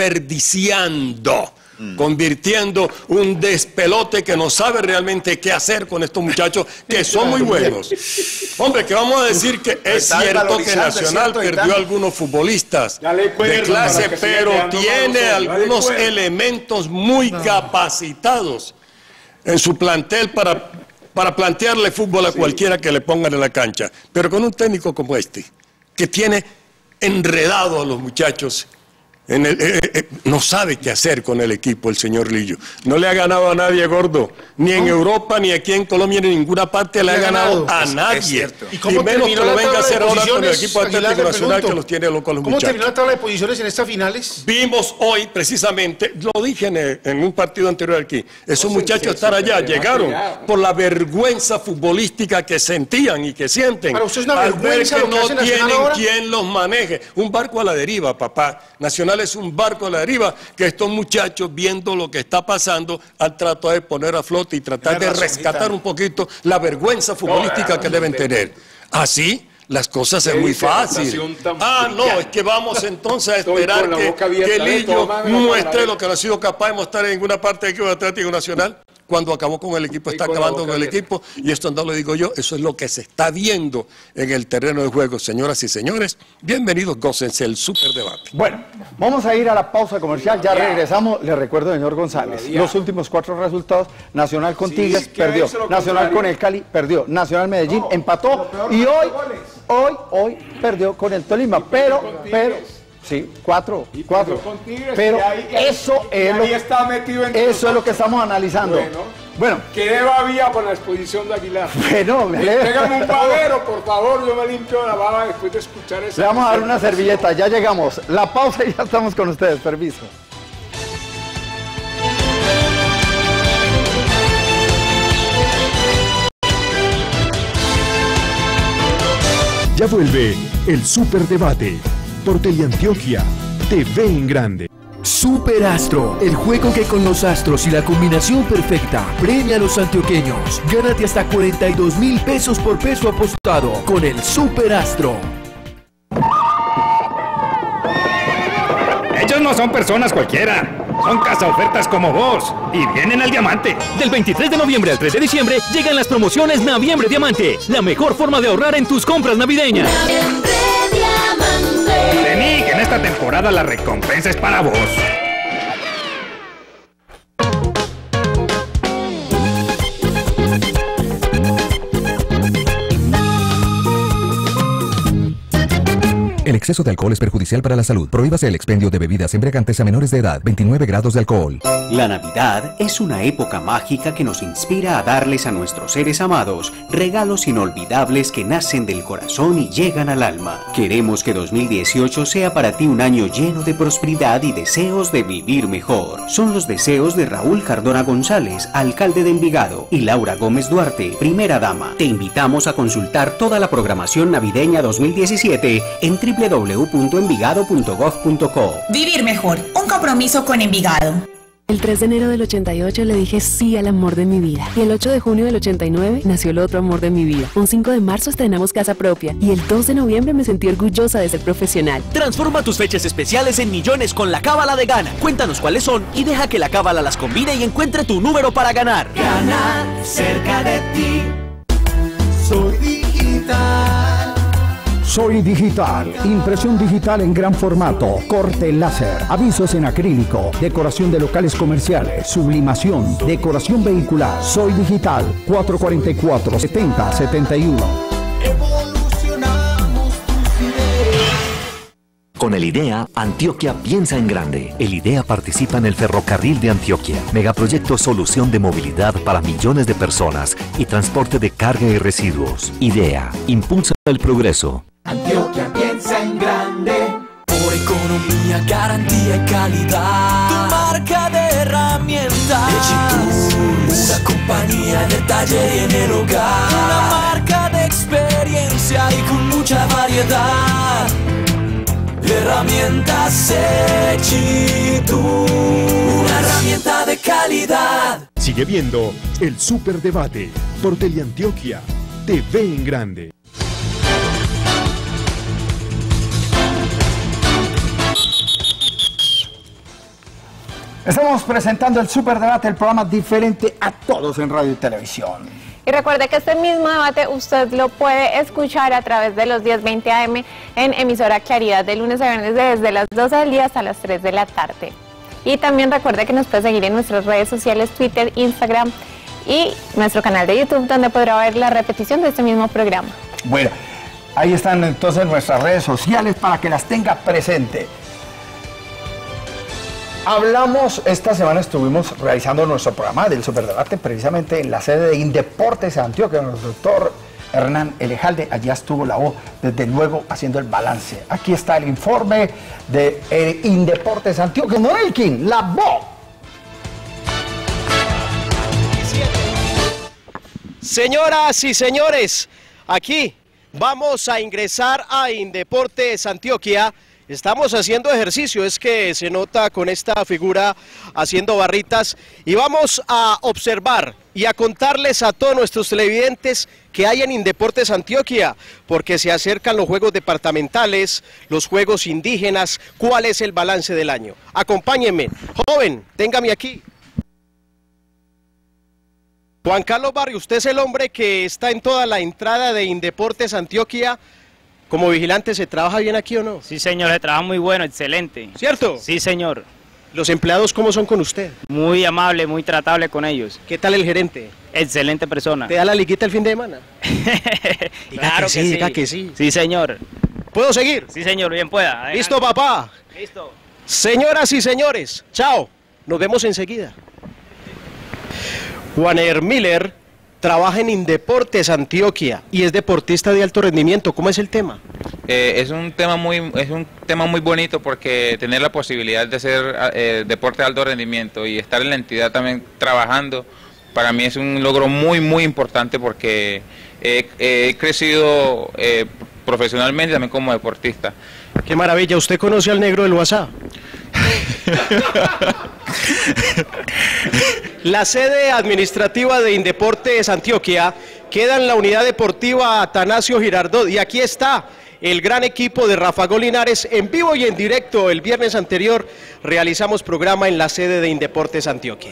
desperdiciando, mm. convirtiendo un despelote que no sabe realmente qué hacer con estos muchachos que son muy buenos. Hombre, que vamos a decir que es Está cierto que desvalorizando, Nacional es cierto, perdió Gitano. algunos futbolistas Dale cuerda de clase, para que siga pero quedando tiene malos ojos. Dale algunos cuerda. elementos muy capacitados en su plantel para... para plantearle fútbol a cualquiera que le pongan en la cancha, pero con un técnico como este, que tiene enredado a los muchachos, en el, eh, eh, no sabe qué hacer con el equipo, el señor Lillo. No le ha ganado a nadie, gordo, ni en Europa, ni aquí en Colombia, ni en ninguna parte le ha ganado a Es- es nadie. cierto. ¿Y Y cómo menos que terminó lo la venga a tabla de hacer ahora con el posiciones, equipo Aguilar, Atlético le Nacional, pregunto? que los tiene locos a los ¿Cómo muchachos. terminó la tabla de posiciones en estas finales? Vimos hoy, precisamente, lo dije en, el- en un partido anterior aquí, esos muchachos están allá, llegaron por la vergüenza futbolística que sentían y que sienten. Para usted es una al ver vergüenza que lo que no hace Nacional tienen ahora. quien los maneje. Un barco a la deriva, papá. Nacional es un barco a la deriva, que estos muchachos, viendo lo que está pasando, han tratado de poner a flote y tratar de rescatar un poquito la vergüenza futbolística que deben tener. Así, las cosas es Qué muy fácil. interpretación tan Ah, no, brillante. es que vamos entonces a Estoy esperar con la que, boca abierta, que ¿eh? Lillo Toma, menos muestre para lo que no ha sido capaz de mostrar en ninguna parte del equipo Atlético Nacional. Cuando acabó con el equipo, está Estoy con la acabando boca con el abierta. equipo. Y esto no lo digo yo, eso es lo que se está viendo en el terreno de juego. Señoras y señores, bienvenidos, gócense el superdebate. Bueno, vamos a ir a la pausa comercial, ya regresamos. Le recuerdo, señor González, los últimos cuatro resultados: Nacional con Sí, Tigres, que perdió; hizo lo Nacional contrario. con el Cali, perdió; Nacional Medellín, No, empató, lo peor y no hoy, fue goles. hoy, hoy perdió con el Tolima, pero, con pero, Tigres. sí, cuatro, Y cuatro, perdió con Tigres, pero y ahí- y ahí- eso y es ahí lo, está metido entre eso los es lo ocho. que estamos analizando. Bueno. Bueno, Que deba había por la exposición de Aguilar. bueno, me le- Pégame un babero, por favor, yo me limpio la baba después de escuchar eso. le vamos a dar una servilleta, ya llegamos. La pausa y ya estamos con ustedes, permiso. Ya vuelve el Superdebate por Teleantioquia, T V en grande. Superastro, el juego que con los astros y la combinación perfecta premia a los antioqueños. Gánate hasta cuarenta y dos mil pesos por peso apostado con el Superastro. Ellos no son personas cualquiera. Son cazaofertas como vos y vienen al diamante. Del veintitrés de noviembre al tres de diciembre llegan las promociones Naviembre Diamante, la mejor forma de ahorrar en tus compras navideñas. Naviembre Diamante. Vení, que en esta temporada la recompensa es para vos. El exceso de alcohol es perjudicial para la salud. Prohíbase el expendio de bebidas embriagantes a menores de edad. veintinueve grados de alcohol. La Navidad es una época mágica que nos inspira a darles a nuestros seres amados regalos inolvidables que nacen del corazón y llegan al alma. Queremos que dos mil dieciocho sea para ti un año lleno de prosperidad y deseos de vivir mejor. Son los deseos de Raúl Cardona González, alcalde de Envigado, y Laura Gómez Duarte, primera dama. Te invitamos a consultar toda la programación navideña dos mil diecisiete en doble u doble u doble u punto envigado punto gov punto co. Vivir mejor, un compromiso con Envigado. El tres de enero del ochenta y ocho le dije sí al amor de mi vida. Y el ocho de junio del ochenta y nueve nació el otro amor de mi vida. Un cinco de marzo estrenamos casa propia. Y el dos de noviembre me sentí orgullosa de ser profesional. Transforma tus fechas especiales en millones con la Cábala de Gana. Cuéntanos cuáles son y deja que la Cábala las combine y encuentre tu número para ganar. Ganar cerca de ti. Soy digital. Soy Digital, impresión digital en gran formato, corte láser, avisos en acrílico, decoración de locales comerciales, sublimación, decoración vehicular. Soy Digital, cuatro cuatro cuatro, setenta setenta y uno. Evolucionamos tus ideas. Con el IDEA, Antioquia piensa en grande. El IDEA participa en el Ferrocarril de Antioquia, megaproyecto solución de movilidad para millones de personas y transporte de carga y residuos. IDEA, impulsa el progreso. Antioquia piensa en grande. Por economía, garantía y calidad. Tu marca de herramientas. Echitool, una compañía en el taller y en el hogar. Una marca de experiencia y con mucha variedad. Herramientas Echitool, una herramienta de calidad. Sigue viendo el Superdebate por Teleantioquia, T V en Grande. Estamos presentando el Superdebate, el programa diferente a todos en radio y televisión. Y recuerde que este mismo debate usted lo puede escuchar a través de los diez veinte A M en emisora Claridad de lunes a viernes desde las doce del día hasta las tres de la tarde. Y también recuerde que nos puede seguir en nuestras redes sociales, Twitter, Instagram y nuestro canal de YouTube, donde podrá ver la repetición de este mismo programa. Bueno, ahí están entonces nuestras redes sociales para que las tenga presente. Hablamos, esta semana estuvimos realizando nuestro programa del Superdebate precisamente en la sede de Indeportes Antioquia, con el doctor Hernán Elejalde. Allá estuvo la voz, desde luego, haciendo el balance. Aquí está el informe de eh, Indeportes Antioquia. Norelkin, la voz. Señoras y señores, aquí vamos a ingresar a Indeportes Antioquia. Estamos haciendo ejercicio, es que se nota con esta figura haciendo barritas, y vamos a observar y a contarles a todos nuestros televidentes que hay en Indeportes Antioquia, porque se acercan los juegos departamentales, los juegos indígenas. ¿Cuál es el balance del año? Acompáñenme. Joven, téngame aquí. Juan Carlos Barrio, usted es el hombre que está en toda la entrada de Indeportes Antioquia. Como vigilante, ¿se trabaja bien aquí o no? Sí, señor, se trabaja muy bueno, excelente. ¿Cierto? Sí, señor. ¿Los empleados cómo son con usted? Muy amable, muy tratable con ellos. ¿Qué tal el gerente? Excelente persona. ¿Te da la liguita el fin de semana? Claro que, que sí, diga que sí. Sí, señor. ¿Puedo seguir? Sí, señor, bien pueda. Adelante. ¿Listo, papá? Listo. Señoras y señores, chao. Nos vemos enseguida. Juaner Miller trabaja en Indeportes Antioquia y es deportista de alto rendimiento. ¿Cómo es el tema? Eh, es un tema muy es un tema muy bonito, porque tener la posibilidad de hacer eh, deporte de alto rendimiento y estar en la entidad también trabajando, para mí es un logro muy muy importante, porque he, he crecido eh, profesionalmente también como deportista. Qué maravilla. ¿Usted conoce al negro del WhatsApp? La sede administrativa de Indeportes Antioquia queda en la unidad deportiva Atanasio Girardot, y aquí está el gran equipo de Rafa Gol Linares, en vivo y en directo. El viernes anterior realizamos programa en la sede de Indeportes Antioquia.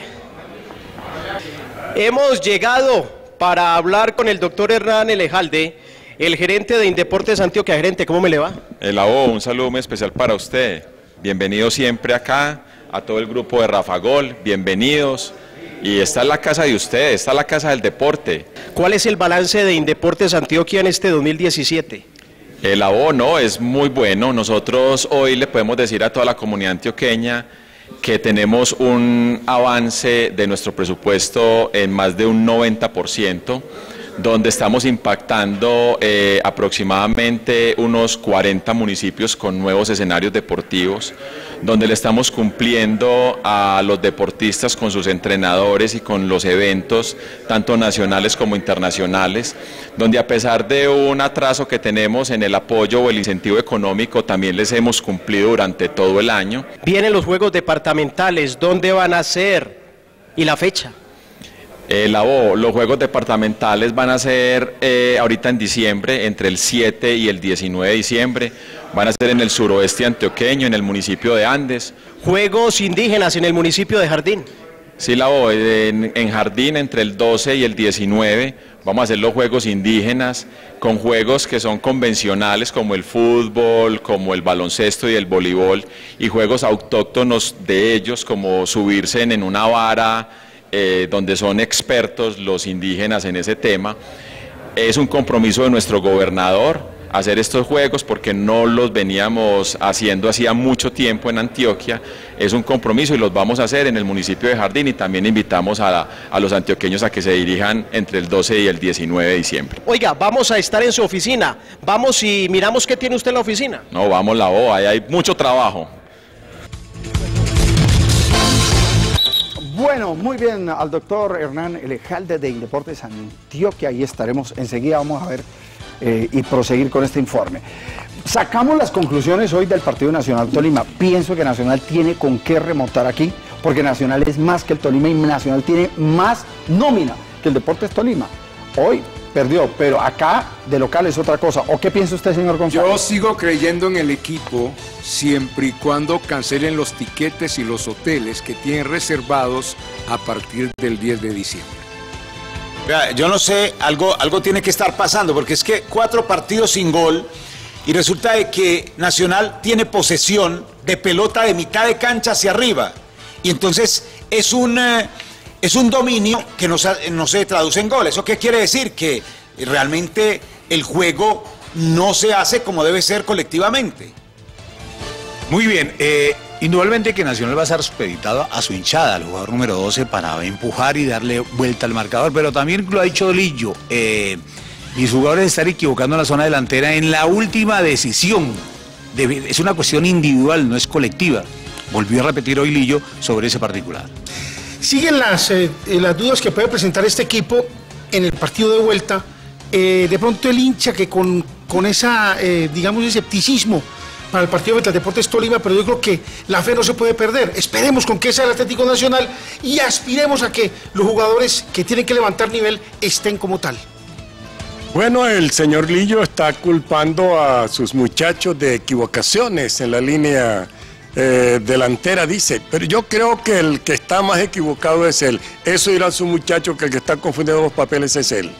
Hemos llegado para hablar con el doctor Hernán Elejalde, el gerente de Indeportes Antioquia. Gerente, ¿cómo me le va? El A O, un saludo muy especial para usted. Bienvenido siempre acá, a todo el grupo de Rafa Gol, bienvenidos. Y esta es la casa de ustedes, esta es la casa del deporte. ¿Cuál es el balance de Indeportes Antioquia en este dos mil diecisiete? El abono es muy bueno. Nosotros hoy le podemos decir a toda la comunidad antioqueña que tenemos un avance de nuestro presupuesto en más de un noventa por ciento, donde estamos impactando eh, aproximadamente unos cuarenta municipios con nuevos escenarios deportivos, donde le estamos cumpliendo a los deportistas con sus entrenadores y con los eventos, tanto nacionales como internacionales, donde a pesar de un atraso que tenemos en el apoyo o el incentivo económico, también les hemos cumplido durante todo el año. Vienen los juegos departamentales, ¿dónde van a ser? ¿Y la fecha? Eh, la O, los juegos departamentales van a ser eh, ahorita en diciembre, entre el siete y el diecinueve de diciembre, van a ser en el suroeste antioqueño, en el municipio de Andes. Juegos indígenas en el municipio de Jardín. Sí, la O, en, en Jardín entre el doce y el diecinueve vamos a hacer los juegos indígenas, con juegos que son convencionales como el fútbol, como el baloncesto y el voleibol, y juegos autóctonos de ellos como subirse en, en una vara, Eh, donde son expertos los indígenas en ese tema. Es un compromiso de nuestro gobernador hacer estos juegos porque no los veníamos haciendo hacía mucho tiempo en Antioquia. Es un compromiso y los vamos a hacer en el municipio de Jardín, y también invitamos a, la, a los antioqueños a que se dirijan entre el doce y el diecinueve de diciembre. Oiga, vamos a estar en su oficina, vamos y miramos qué tiene usted en la oficina. No, vamos la O, ahí hay mucho trabajo. Bueno, muy bien, al doctor Hernán Elejalde de Indeportes Antioquia, ahí estaremos enseguida, vamos a ver eh, y proseguir con este informe. Sacamos las conclusiones hoy del Partido Nacional Tolima. Pienso que Nacional tiene con qué remontar aquí, porque Nacional es más que el Tolima y Nacional tiene más nómina que el Deportes Tolima. Hoy perdió, pero acá de local es otra cosa. ¿O qué piensa usted, señor González? Yo sigo creyendo en el equipo siempre y cuando cancelen los tiquetes y los hoteles que tienen reservados a partir del diez de diciembre. Vea, yo no sé, algo, algo tiene que estar pasando, porque es que cuatro partidos sin gol y resulta de que Nacional tiene posesión de pelota de mitad de cancha hacia arriba. Y entonces es un... Eh, Es un dominio que no se, no se traduce en goles. ¿Eso qué quiere decir? Que realmente el juego no se hace como debe ser colectivamente. Muy bien, eh, indudablemente que Nacional va a estar supeditado a su hinchada, al jugador número doce, para empujar y darle vuelta al marcador, pero también lo ha dicho Lillo, eh, mis jugadores están equivocando en la zona delantera en la última decisión. De, es una cuestión individual, no es colectiva. Volvió a repetir hoy Lillo sobre ese particular. Siguen las, eh, las dudas que puede presentar este equipo en el partido de vuelta. Eh, de pronto el hincha que con, con esa, eh, digamos, escepticismo para el partido de Deportes Tolima, pero yo creo que la fe no se puede perder. Esperemos con que sea el Atlético Nacional y aspiremos a que los jugadores que tienen que levantar nivel estén como tal. Bueno, el señor Lillo está culpando a sus muchachos de equivocaciones en la línea Eh, delantera, dice, pero yo creo que el que está más equivocado es él. Eso dirá su muchacho, que el que está confundiendo los papeles es él.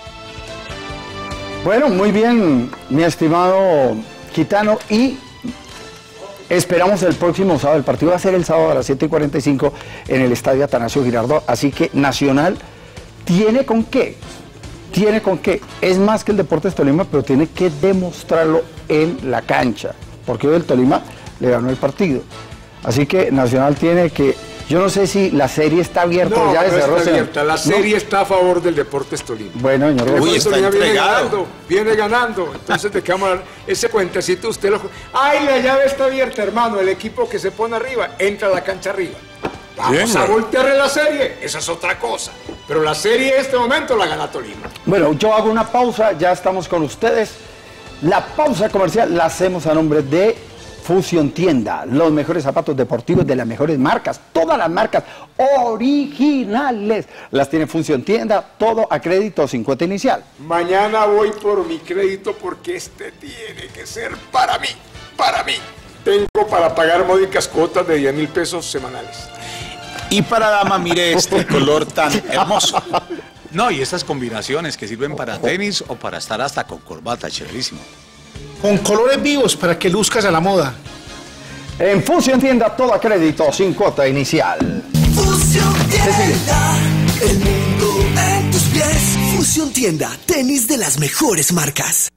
Bueno, muy bien, mi estimado Quitano, y esperamos el próximo sábado. El partido va a ser el sábado a las siete y cuarenta y cinco en el Estadio Atanasio Girardot, así que Nacional tiene con qué, tiene con qué. Es más que el Deportes Tolima, pero tiene que demostrarlo en la cancha, porque hoy el Tolima le ganó el partido. Así que Nacional tiene que... Yo no sé si la serie está abierta. No, ya no cerró, está abierta. La serie ¿no? está a favor del Deportes Tolima. Bueno, señor. Uy, está Tolima viene entregado. ganando, viene ganando. Entonces, ¿de qué vamos a hablar? Ese cuentecito usted lo... ¡Ay, la llave está abierta, hermano! El equipo que se pone arriba, entra a la cancha arriba. Vamos Bien, a voltearle la serie. Esa es otra cosa. Pero la serie en este momento la gana Tolima. Bueno, yo hago una pausa. Ya estamos con ustedes. La pausa comercial la hacemos a nombre de Fusion Tienda, los mejores zapatos deportivos de las mejores marcas, todas las marcas originales las tiene Fusion Tienda, todo a crédito sin cuota inicial. Mañana voy por mi crédito porque este tiene que ser para mí, para mí. Tengo para pagar módicas cuotas de diez mil pesos semanales. Y para dama, mire este color tan hermoso. No, y estas combinaciones que sirven para tenis o para estar hasta con corbata, chéverísimo. Con colores vivos para que luzcas a la moda. En Fusion Tienda, todo a crédito sin cuota inicial. Fusion Tienda, el mundo en tus pies. Fusion Tienda, tenis de las mejores marcas.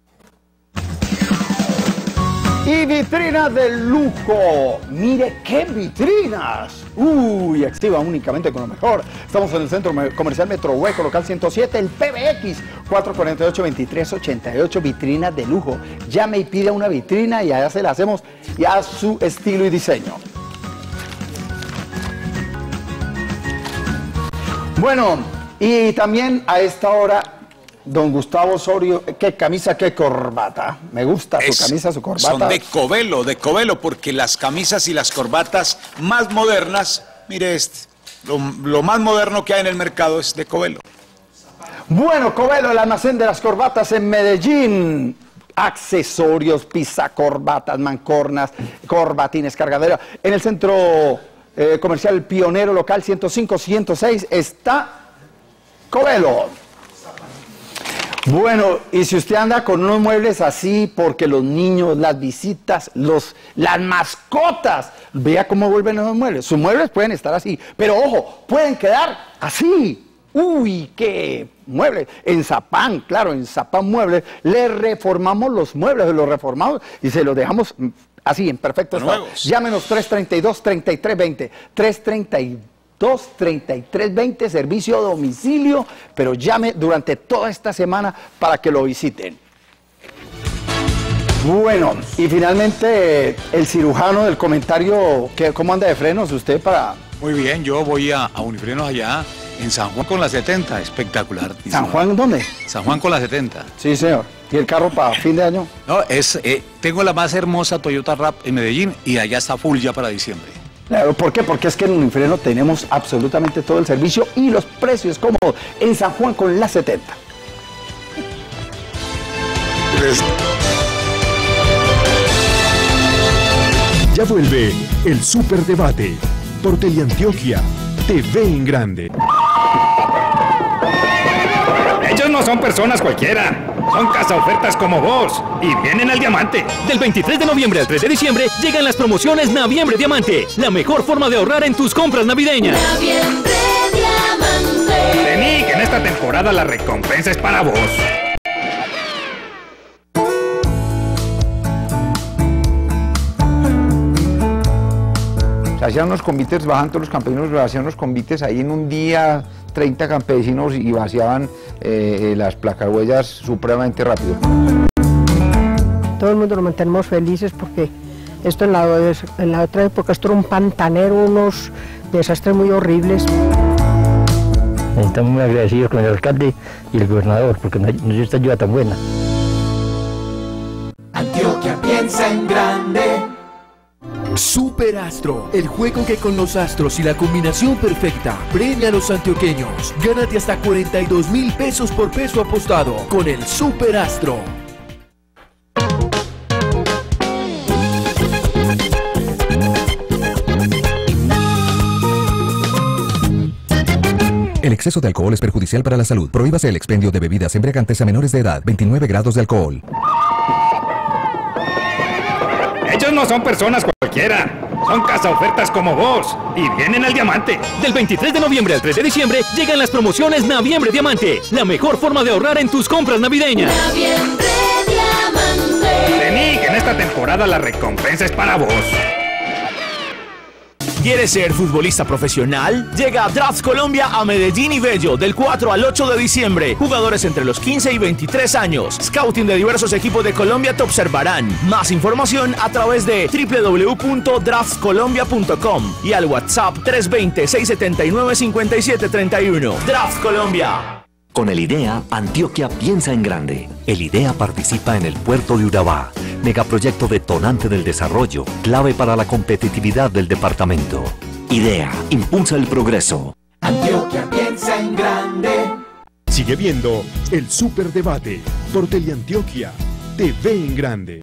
Y vitrinas de lujo. Mire qué vitrinas. Uy, activa únicamente con lo mejor. Estamos en el Centro Comercial Metro Hueco, local ciento siete, el P B X cuatro cuatro ocho, dos tres ocho ocho. Vitrinas de lujo. Llame y pida una vitrina y allá se la hacemos y a su estilo y diseño. Bueno, y también a esta hora, don Gustavo Osorio, qué camisa, qué corbata. Me gusta su Es- camisa, su corbata. Son de Covelo, de Covelo, porque las camisas y las corbatas más modernas, mire este, lo, lo más moderno que hay en el mercado es de Covelo. Bueno, Covelo, el almacén de las corbatas en Medellín. Accesorios, pisacorbatas, mancornas, corbatines, cargadera. En el Centro eh, Comercial Pionero Local ciento cinco, ciento seis está Covelo. Bueno, y si usted anda con unos muebles así, porque los niños, las visitas, los, las mascotas, vea cómo vuelven esos muebles. Sus muebles pueden estar así, pero ojo, pueden quedar así. Uy, qué muebles. En Zapán, claro, en Zapán Muebles, le reformamos los muebles, los reformamos y se los dejamos así, en perfecto estado. Llámenos tres treinta y dos, treinta y tres veinte, tres treinta y dos, treinta y tres veinte, servicio a domicilio, pero llame durante toda esta semana para que lo visiten. Bueno, y finalmente el cirujano del comentario, ¿qué, ¿cómo anda de frenos usted para...? Muy bien, yo voy a, a Unifrenos allá en San Juan con la setenta, espectacular. ¿San Juan dónde? San Juan con la setenta. Sí, señor. ¿Y el carro para fin de año? No, es, eh, tengo la más hermosa Toyota Rap en Medellín y allá está full ya para diciembre. Claro, ¿por qué? Porque es que en Unifreno tenemos absolutamente todo el servicio y los precios cómodos en San Juan con la setenta. Ya vuelve el Superdebate por Teleantioquia, T V en Grande. Ellos no son personas cualquiera. Son cazaofertas como vos. Y vienen al diamante. Del veintitrés de noviembre al tres de diciembre llegan las promociones Naviembre Diamante. La mejor forma de ahorrar en tus compras navideñas. Naviembre Diamante. Vení, que en esta temporada la recompensa es para vos. Se hacían unos convites, bajaban todos los campesinos, hacían unos convites ahí en un día, treinta campesinos y vaciaban eh, las placahuellas supremamente rápido. Todo el mundo nos mantenemos felices porque esto en la, en la otra época esto era un pantanero, unos desastres muy horribles. Estamos muy agradecidos con el alcalde y el gobernador porque nos nos dio esta ayuda tan buena. Antioquia piensa en grande. Superastro, el juego que con los astros y la combinación perfecta premia a los antioqueños. Gánate hasta cuarenta y dos mil pesos por peso apostado con el Superastro. El exceso de alcohol es perjudicial para la salud. Prohíbase el expendio de bebidas embriagantes a menores de edad. veintinueve grados de alcohol. Ellos no son personas cualquiera. Son cazaofertas como vos. Y vienen al diamante. Del veintitrés de noviembre al tres de diciembre llegan las promociones Naviembre Diamante. La mejor forma de ahorrar en tus compras navideñas. Naviembre Diamante. Vení, que en esta temporada la recompensa es para vos. ¿Quieres ser futbolista profesional? Llega Drafts Colombia a Medellín y Bello del cuatro al ocho de diciembre. Jugadores entre los quince y veintitrés años. Scouting de diversos equipos de Colombia te observarán. Más información a través de w w w punto drafts colombia punto com y al WhatsApp tres dos cero, seis siete nueve, cinco siete tres uno. Drafts Colombia. Con el IDEA, Antioquia piensa en grande. El IDEA participa en el puerto de Urabá. megaproyecto detonante del desarrollo, clave para la competitividad del departamento. IDEA, impulsa el progreso. Antioquia piensa en grande. Sigue viendo el Superdebate por Teleantioquia, T V en Grande.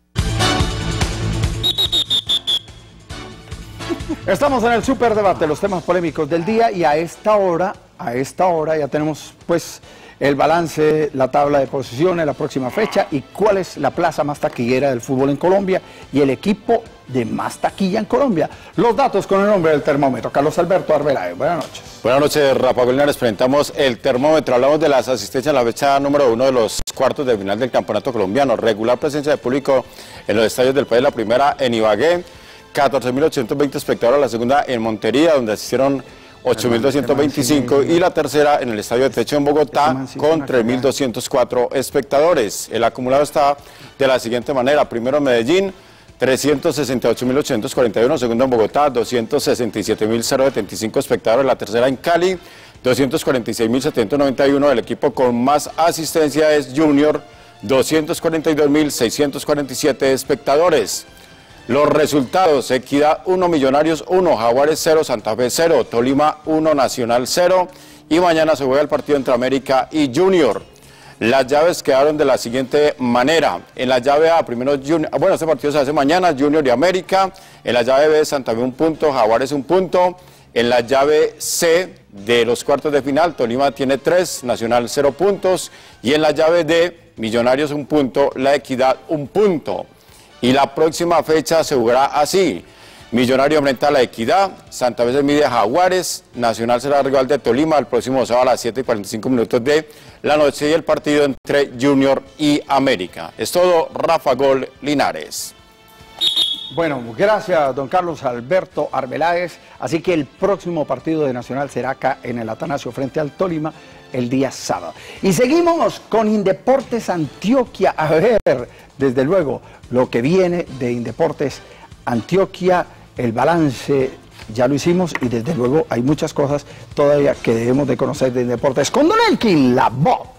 Estamos en el Superdebate, los temas polémicos del día, y a esta hora, a esta hora ya tenemos pues el balance, la tabla de posiciones, la próxima fecha y cuál es la plaza más taquillera del fútbol en Colombia y el equipo de más taquilla en Colombia. Los datos con el nombre del termómetro. Carlos Alberto Arbeláez, buenas noches. Buenas noches, Rafa Golinares. Presentamos el termómetro. Hablamos de las asistencias en la fecha número uno de los cuartos de final del campeonato colombiano. Regular presencia de público en los estadios del país. La primera en Ibagué, catorce mil ochocientos veinte espectadores. La segunda en Montería, donde asistieron ocho mil doscientos veinticinco, y la tercera en el Estadio de Techo en Bogotá con tres mil doscientos cuatro espectadores. El acumulado está de la siguiente manera: primero en Medellín, trescientos sesenta y ocho mil ochocientos cuarenta y uno, segundo en Bogotá, doscientos sesenta y siete mil setenta y cinco espectadores, la tercera en Cali, doscientos cuarenta y seis mil setecientos noventa y uno, el equipo con más asistencia es Junior, doscientos cuarenta y dos mil seiscientos cuarenta y siete espectadores. Los resultados: Equidad uno, Millonarios uno, Jaguares cero, Santa Fe cero, Tolima uno, Nacional cero, y mañana se juega el partido entre América y Junior. Las llaves quedaron de la siguiente manera: en la llave A, primero Junior, bueno, este partido se hace mañana, Junior y América; en la llave B, Santa Fe un punto, Jaguares un punto; en la llave C de los cuartos de final, Tolima tiene tres, Nacional cero puntos, y en la llave D, Millonarios un punto, La Equidad un punto. Y la próxima fecha se jugará así: Millonario enfrenta a La Equidad, Santa Fe se mide a Jaguares, Nacional será rival de Tolima el próximo sábado a las siete y cuarenta y cinco minutos de la noche, y el partido entre Junior y América. Es todo, Rafa Gol Linares. Bueno, gracias don Carlos Alberto Arbeláez. Así que el próximo partido de Nacional será acá en el Atanasio frente al Tolima el día sábado. Y seguimos con Indeportes Antioquia. A ver, desde luego, lo que viene de Indeportes Antioquia, el balance ya lo hicimos, y desde luego hay muchas cosas todavía que debemos de conocer de Indeportes. Con Don Elkin, la voz.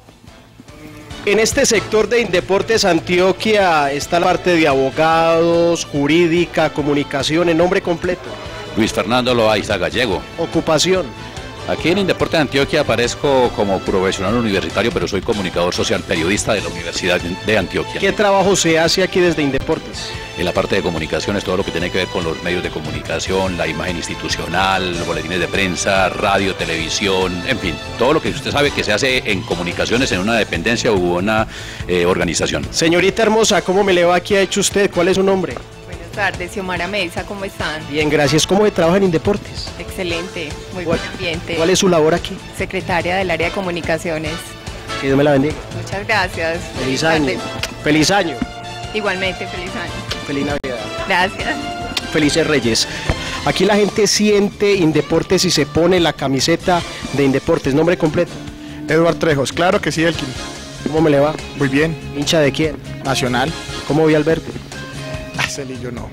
En este sector de Indeportes Antioquia está la parte de abogados, jurídica, comunicación, en nombre completo. Luis Fernando Loaiza Gallego. Ocupación. Aquí en Indeportes Antioquia aparezco como profesional universitario, pero soy comunicador social, periodista de la Universidad de Antioquia. ¿Qué trabajo se hace aquí desde Indeportes? En la parte de comunicaciones, todo lo que tiene que ver con los medios de comunicación, la imagen institucional, los boletines de prensa, radio, televisión, en fin, todo lo que usted sabe que se hace en comunicaciones en una dependencia u una eh, organización. Señorita hermosa, ¿cómo me le va? ¿Qué ha hecho usted? ¿Cuál es su nombre? Buenas tardes, Xiomara Mesa, ¿cómo están? Bien, gracias. ¿Cómo se trabaja en Indeportes? Excelente, muy buen ambiente. ¿Cuál es su labor aquí? Secretaria del área de comunicaciones. Que Dios me la bendiga. Muchas gracias. Feliz año. Feliz año. Igualmente, feliz año. Feliz Navidad. Gracias. Felices Reyes. Aquí la gente siente Indeportes y se pone la camiseta de Indeportes. ¿Nombre completo? Eduardo Trejos, claro que sí, Elkin. ¿Cómo me le va? Muy bien. ¿Hincha de quién? Nacional. ¿Cómo vi al verde? Ah, Celillo no.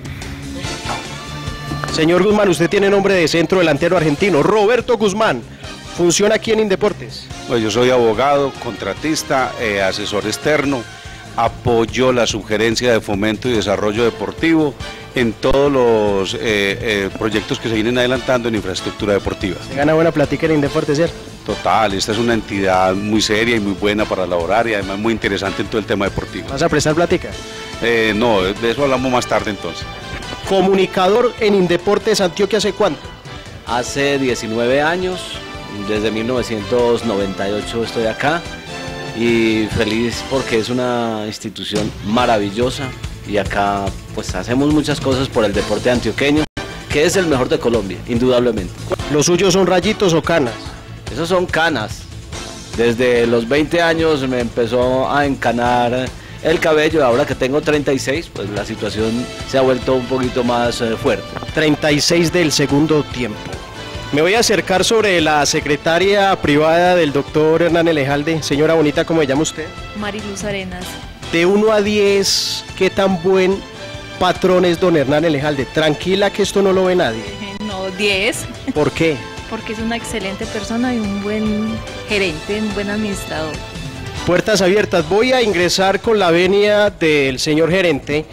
Señor Guzmán, usted tiene nombre de centro delantero argentino. Roberto Guzmán, ¿funciona aquí en Indeportes? Pues yo soy abogado, contratista, eh, asesor externo, apoyo la sugerencia de fomento y desarrollo deportivo en todos los eh, eh, proyectos que se vienen adelantando en infraestructura deportiva. Se gana buena plática en Indeportes, ¿cierto? Total, esta es una entidad muy seria y muy buena para laborar, y además muy interesante en todo el tema deportivo. ¿Vas a prestar plática? Eh, no, de eso hablamos más tarde entonces. Comunicador en Indeportes Antioquia, ¿hace cuánto? Hace diecinueve años, desde mil novecientos noventa y ocho estoy acá, y feliz porque es una institución maravillosa, y acá pues hacemos muchas cosas por el deporte antioqueño, que es el mejor de Colombia, indudablemente. ¿Los suyos son rayitos o canas? Esos son canas. Desde los veinte años me empezó a encanar el cabello, ahora que tengo treinta y seis, pues la situación se ha vuelto un poquito más eh, fuerte. treinta y seis del segundo tiempo. Me voy a acercar sobre la secretaria privada del doctor Hernán Elejalde. Señora bonita, ¿cómo se llama usted? Mariluz Arenas. De uno a diez, ¿qué tan buen patrón es don Hernán Elejalde? Tranquila que esto no lo ve nadie. No, diez. ¿Por qué? Porque es una excelente persona y un buen gerente, un buen administrador. Puertas abiertas. Voy a ingresar con la venia del señor gerente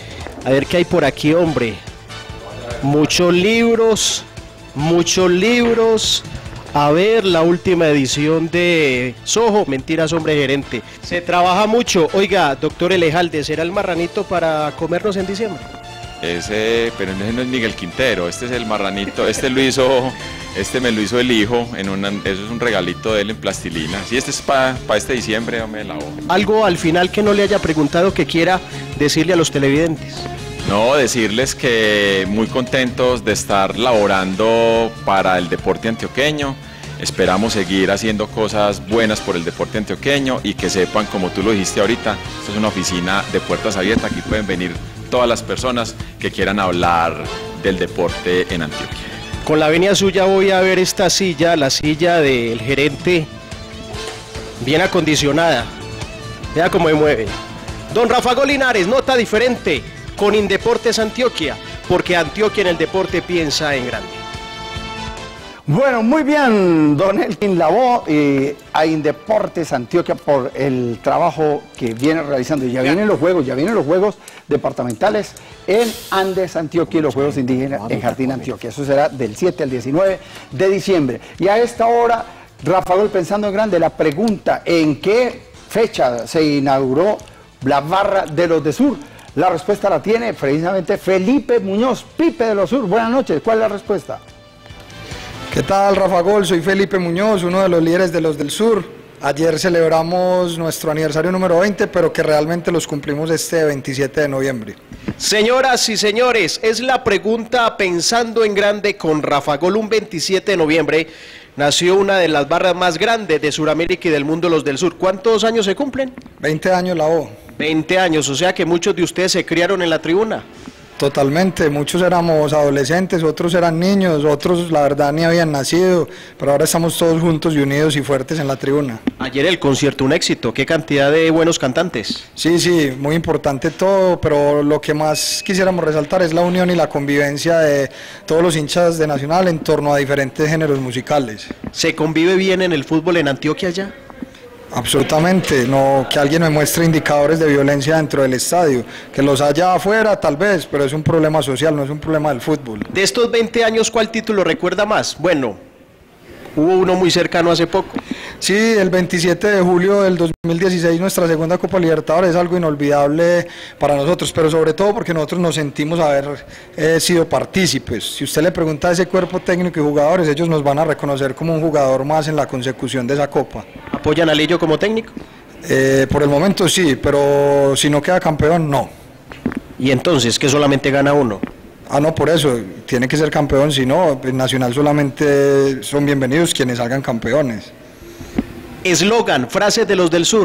A ver qué hay por aquí, hombre. Muchos libros, muchos libros. A ver, la última edición de Soho, mentiras, hombre gerente. Se trabaja mucho. Oiga, doctor Elejalde, ¿será el marranito para comernos en diciembre? Ese, pero ese no es Miguel Quintero, este es el marranito, este lo hizo, este me lo hizo el hijo, en una, eso es un regalito de él en plastilina. Sí, este es para pa este diciembre, hombre, la hoja. Algo al final que no le haya preguntado que quiera decirle a los televidentes. No, decirles que muy contentos de estar laborando para el deporte antioqueño. Esperamos seguir haciendo cosas buenas por el deporte antioqueño y que sepan, como tú lo dijiste ahorita, esta es una oficina de puertas abiertas, aquí pueden venir todas las personas que quieran hablar del deporte en Antioquia. Con la venia suya voy a ver esta silla, la silla del gerente, bien acondicionada. Vea cómo me mueve. Don Rafa Linares, nota diferente con Indeportes Antioquia, porque Antioquia en el deporte piensa en grande. Bueno, muy bien, don Elkin Lavoe, eh, a Indeportes Antioquia por el trabajo que viene realizando. Ya vienen los juegos, ya vienen los juegos departamentales en Andes, Antioquia, y los juegos indígenas en Jardín, Antioquia. Eso será del siete al diecinueve de diciembre. Y a esta hora, Rafa Gol, pensando en grande, la pregunta, ¿en qué fecha se inauguró la barra de los de Sur? La respuesta la tiene precisamente Felipe Muñoz, Pipe de los Sur. Buenas noches, ¿cuál es la respuesta? ¿Qué tal, Rafa Gol? Soy Felipe Muñoz, uno de los líderes de los del Sur. Ayer celebramos nuestro aniversario número veinte, pero que realmente los cumplimos este veintisiete de noviembre. Señoras y señores, es la pregunta pensando en grande con Rafa Gol. Un veintisiete de noviembre nació una de las barras más grandes de Sudamérica y del mundo, los del Sur. ¿Cuántos años se cumplen? veinte años la O. veinte años, o sea que muchos de ustedes se criaron en la tribuna. Totalmente, muchos éramos adolescentes, otros eran niños, otros la verdad ni habían nacido, pero ahora estamos todos juntos y unidos y fuertes en la tribuna. Ayer el concierto, un éxito, qué cantidad de buenos cantantes. Sí, sí, muy importante todo, pero lo que más quisiéramos resaltar es la unión y la convivencia de todos los hinchas de Nacional en torno a diferentes géneros musicales. ¿Se convive bien en el fútbol en Antioquia ya? Absolutamente, no que alguien me muestre indicadores de violencia dentro del estadio, que los haya afuera tal vez, pero es un problema social, no es un problema del fútbol. De estos veinte años, ¿cuál título recuerda más? Bueno, hubo uno muy cercano hace poco. Sí, el veintisiete de julio del dos mil dieciséis, nuestra segunda Copa Libertadores, es algo inolvidable para nosotros, pero sobre todo porque nosotros nos sentimos haber eh, sido partícipes. Si usted le pregunta a ese cuerpo técnico y jugadores, ellos nos van a reconocer como un jugador más en la consecución de esa Copa. ¿Apoyan a Lillo como técnico? Eh, por el momento sí, pero si no queda campeón, no. ¿Y entonces qué solamente gana uno? Ah, no, por eso, tiene que ser campeón, si no, en Nacional solamente son bienvenidos quienes salgan campeones. Eslogan, frases de los del Sur.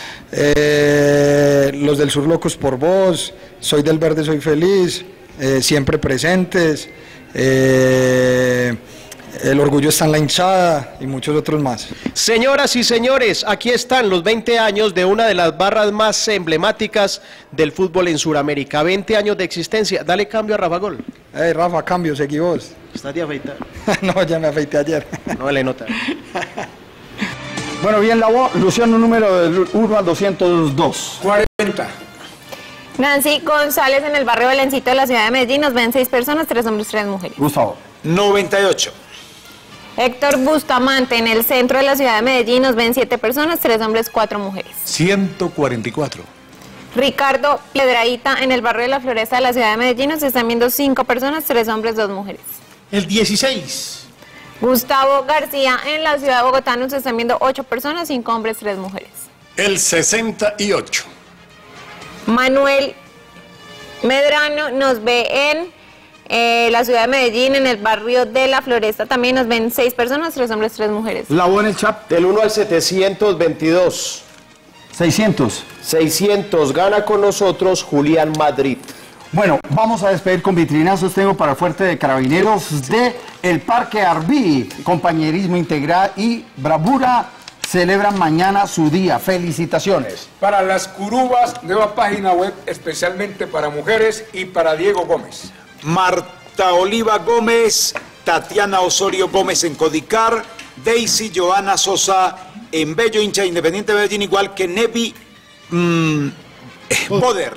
Eh, los del Sur locos por vos, soy del verde, soy feliz, eh, siempre presentes, eh, el orgullo está en la hinchada y muchos otros más. Señoras y señores, aquí están los veinte años de una de las barras más emblemáticas del fútbol en Sudamérica. veinte años de existencia. Dale cambio a Rafa Gol. Hey, Rafa, cambio, seguí vos. ¿Estás de afeitar? No, ya me afeité ayer. No le nota. Bueno, bien, la voz, Luciano, número del uno al doscientos dos. cuarenta. Nancy González, en el barrio Belencito de la ciudad de Medellín, nos ven seis personas, tres hombres, tres mujeres. Gustavo. noventa y ocho. Héctor Bustamante, en el centro de la ciudad de Medellín, nos ven siete personas, tres hombres, cuatro mujeres. ciento cuarenta y cuatro. Ricardo Piedraíta, en el barrio de la Floresta de la ciudad de Medellín, nos están viendo cinco personas, tres hombres, dos mujeres. El dieciséis. Gustavo García, en la ciudad de Bogotá, nos están viendo ocho personas, cinco hombres, tres mujeres. El sesenta y ocho. Manuel Medrano nos ve en eh, la ciudad de Medellín, en el barrio de la Floresta, también nos ven seis personas, tres hombres, tres mujeres. La voz en el chat. Del uno al setecientos veintidós. seiscientos. seiscientos, gana con nosotros Julián Madrid. Bueno, vamos a despedir con vitrinazos. Tengo para el Fuerte de Carabineros de el Parque Arví. Compañerismo integral y bravura celebran mañana su día. Felicitaciones. Para las curubas, nueva página web especialmente para mujeres y para Diego Gómez. Marta Oliva Gómez, Tatiana Osorio Gómez en Codicar, Daisy Joana Sosa en Bello, hincha Independiente de Medellín, igual que Nevi mmm, Poder.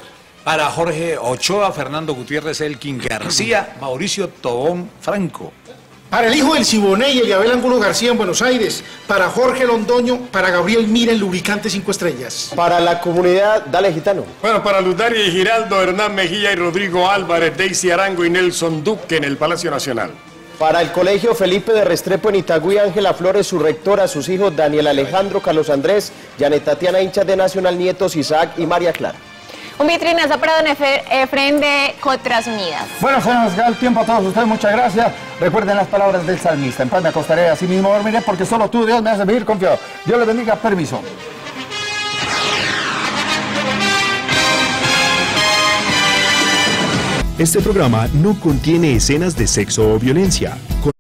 Para Jorge Ochoa, Fernando Gutiérrez Elkin García, Mauricio Tobón Franco. Para el hijo del Siboney y Eliabel Angulo García en Buenos Aires. Para Jorge Londoño, para Gabriel Mira en Lubricante cinco Estrellas. Para la comunidad, dale gitano. Bueno, para Lutari y Giraldo, Hernán Mejía y Rodrigo Álvarez, Daisy Arango y Nelson Duque en el Palacio Nacional. Para el Colegio Felipe de Restrepo en Itagüí, Ángela Flores, su rectora, sus hijos Daniel Alejandro, Carlos Andrés, Janet Tatiana, hinchas de Nacional, nietos Isaac y María Clara. Un vitrinazo para don Efren de Cotras Unidas. Bueno, se nos da el tiempo a todos ustedes, muchas gracias. Recuerden las palabras del salmista: en paz me acostaré, así mismo dormiré, porque solo tú, Dios, me haces vivir confiado. Dios les bendiga, permiso. Este programa no contiene escenas de sexo o violencia.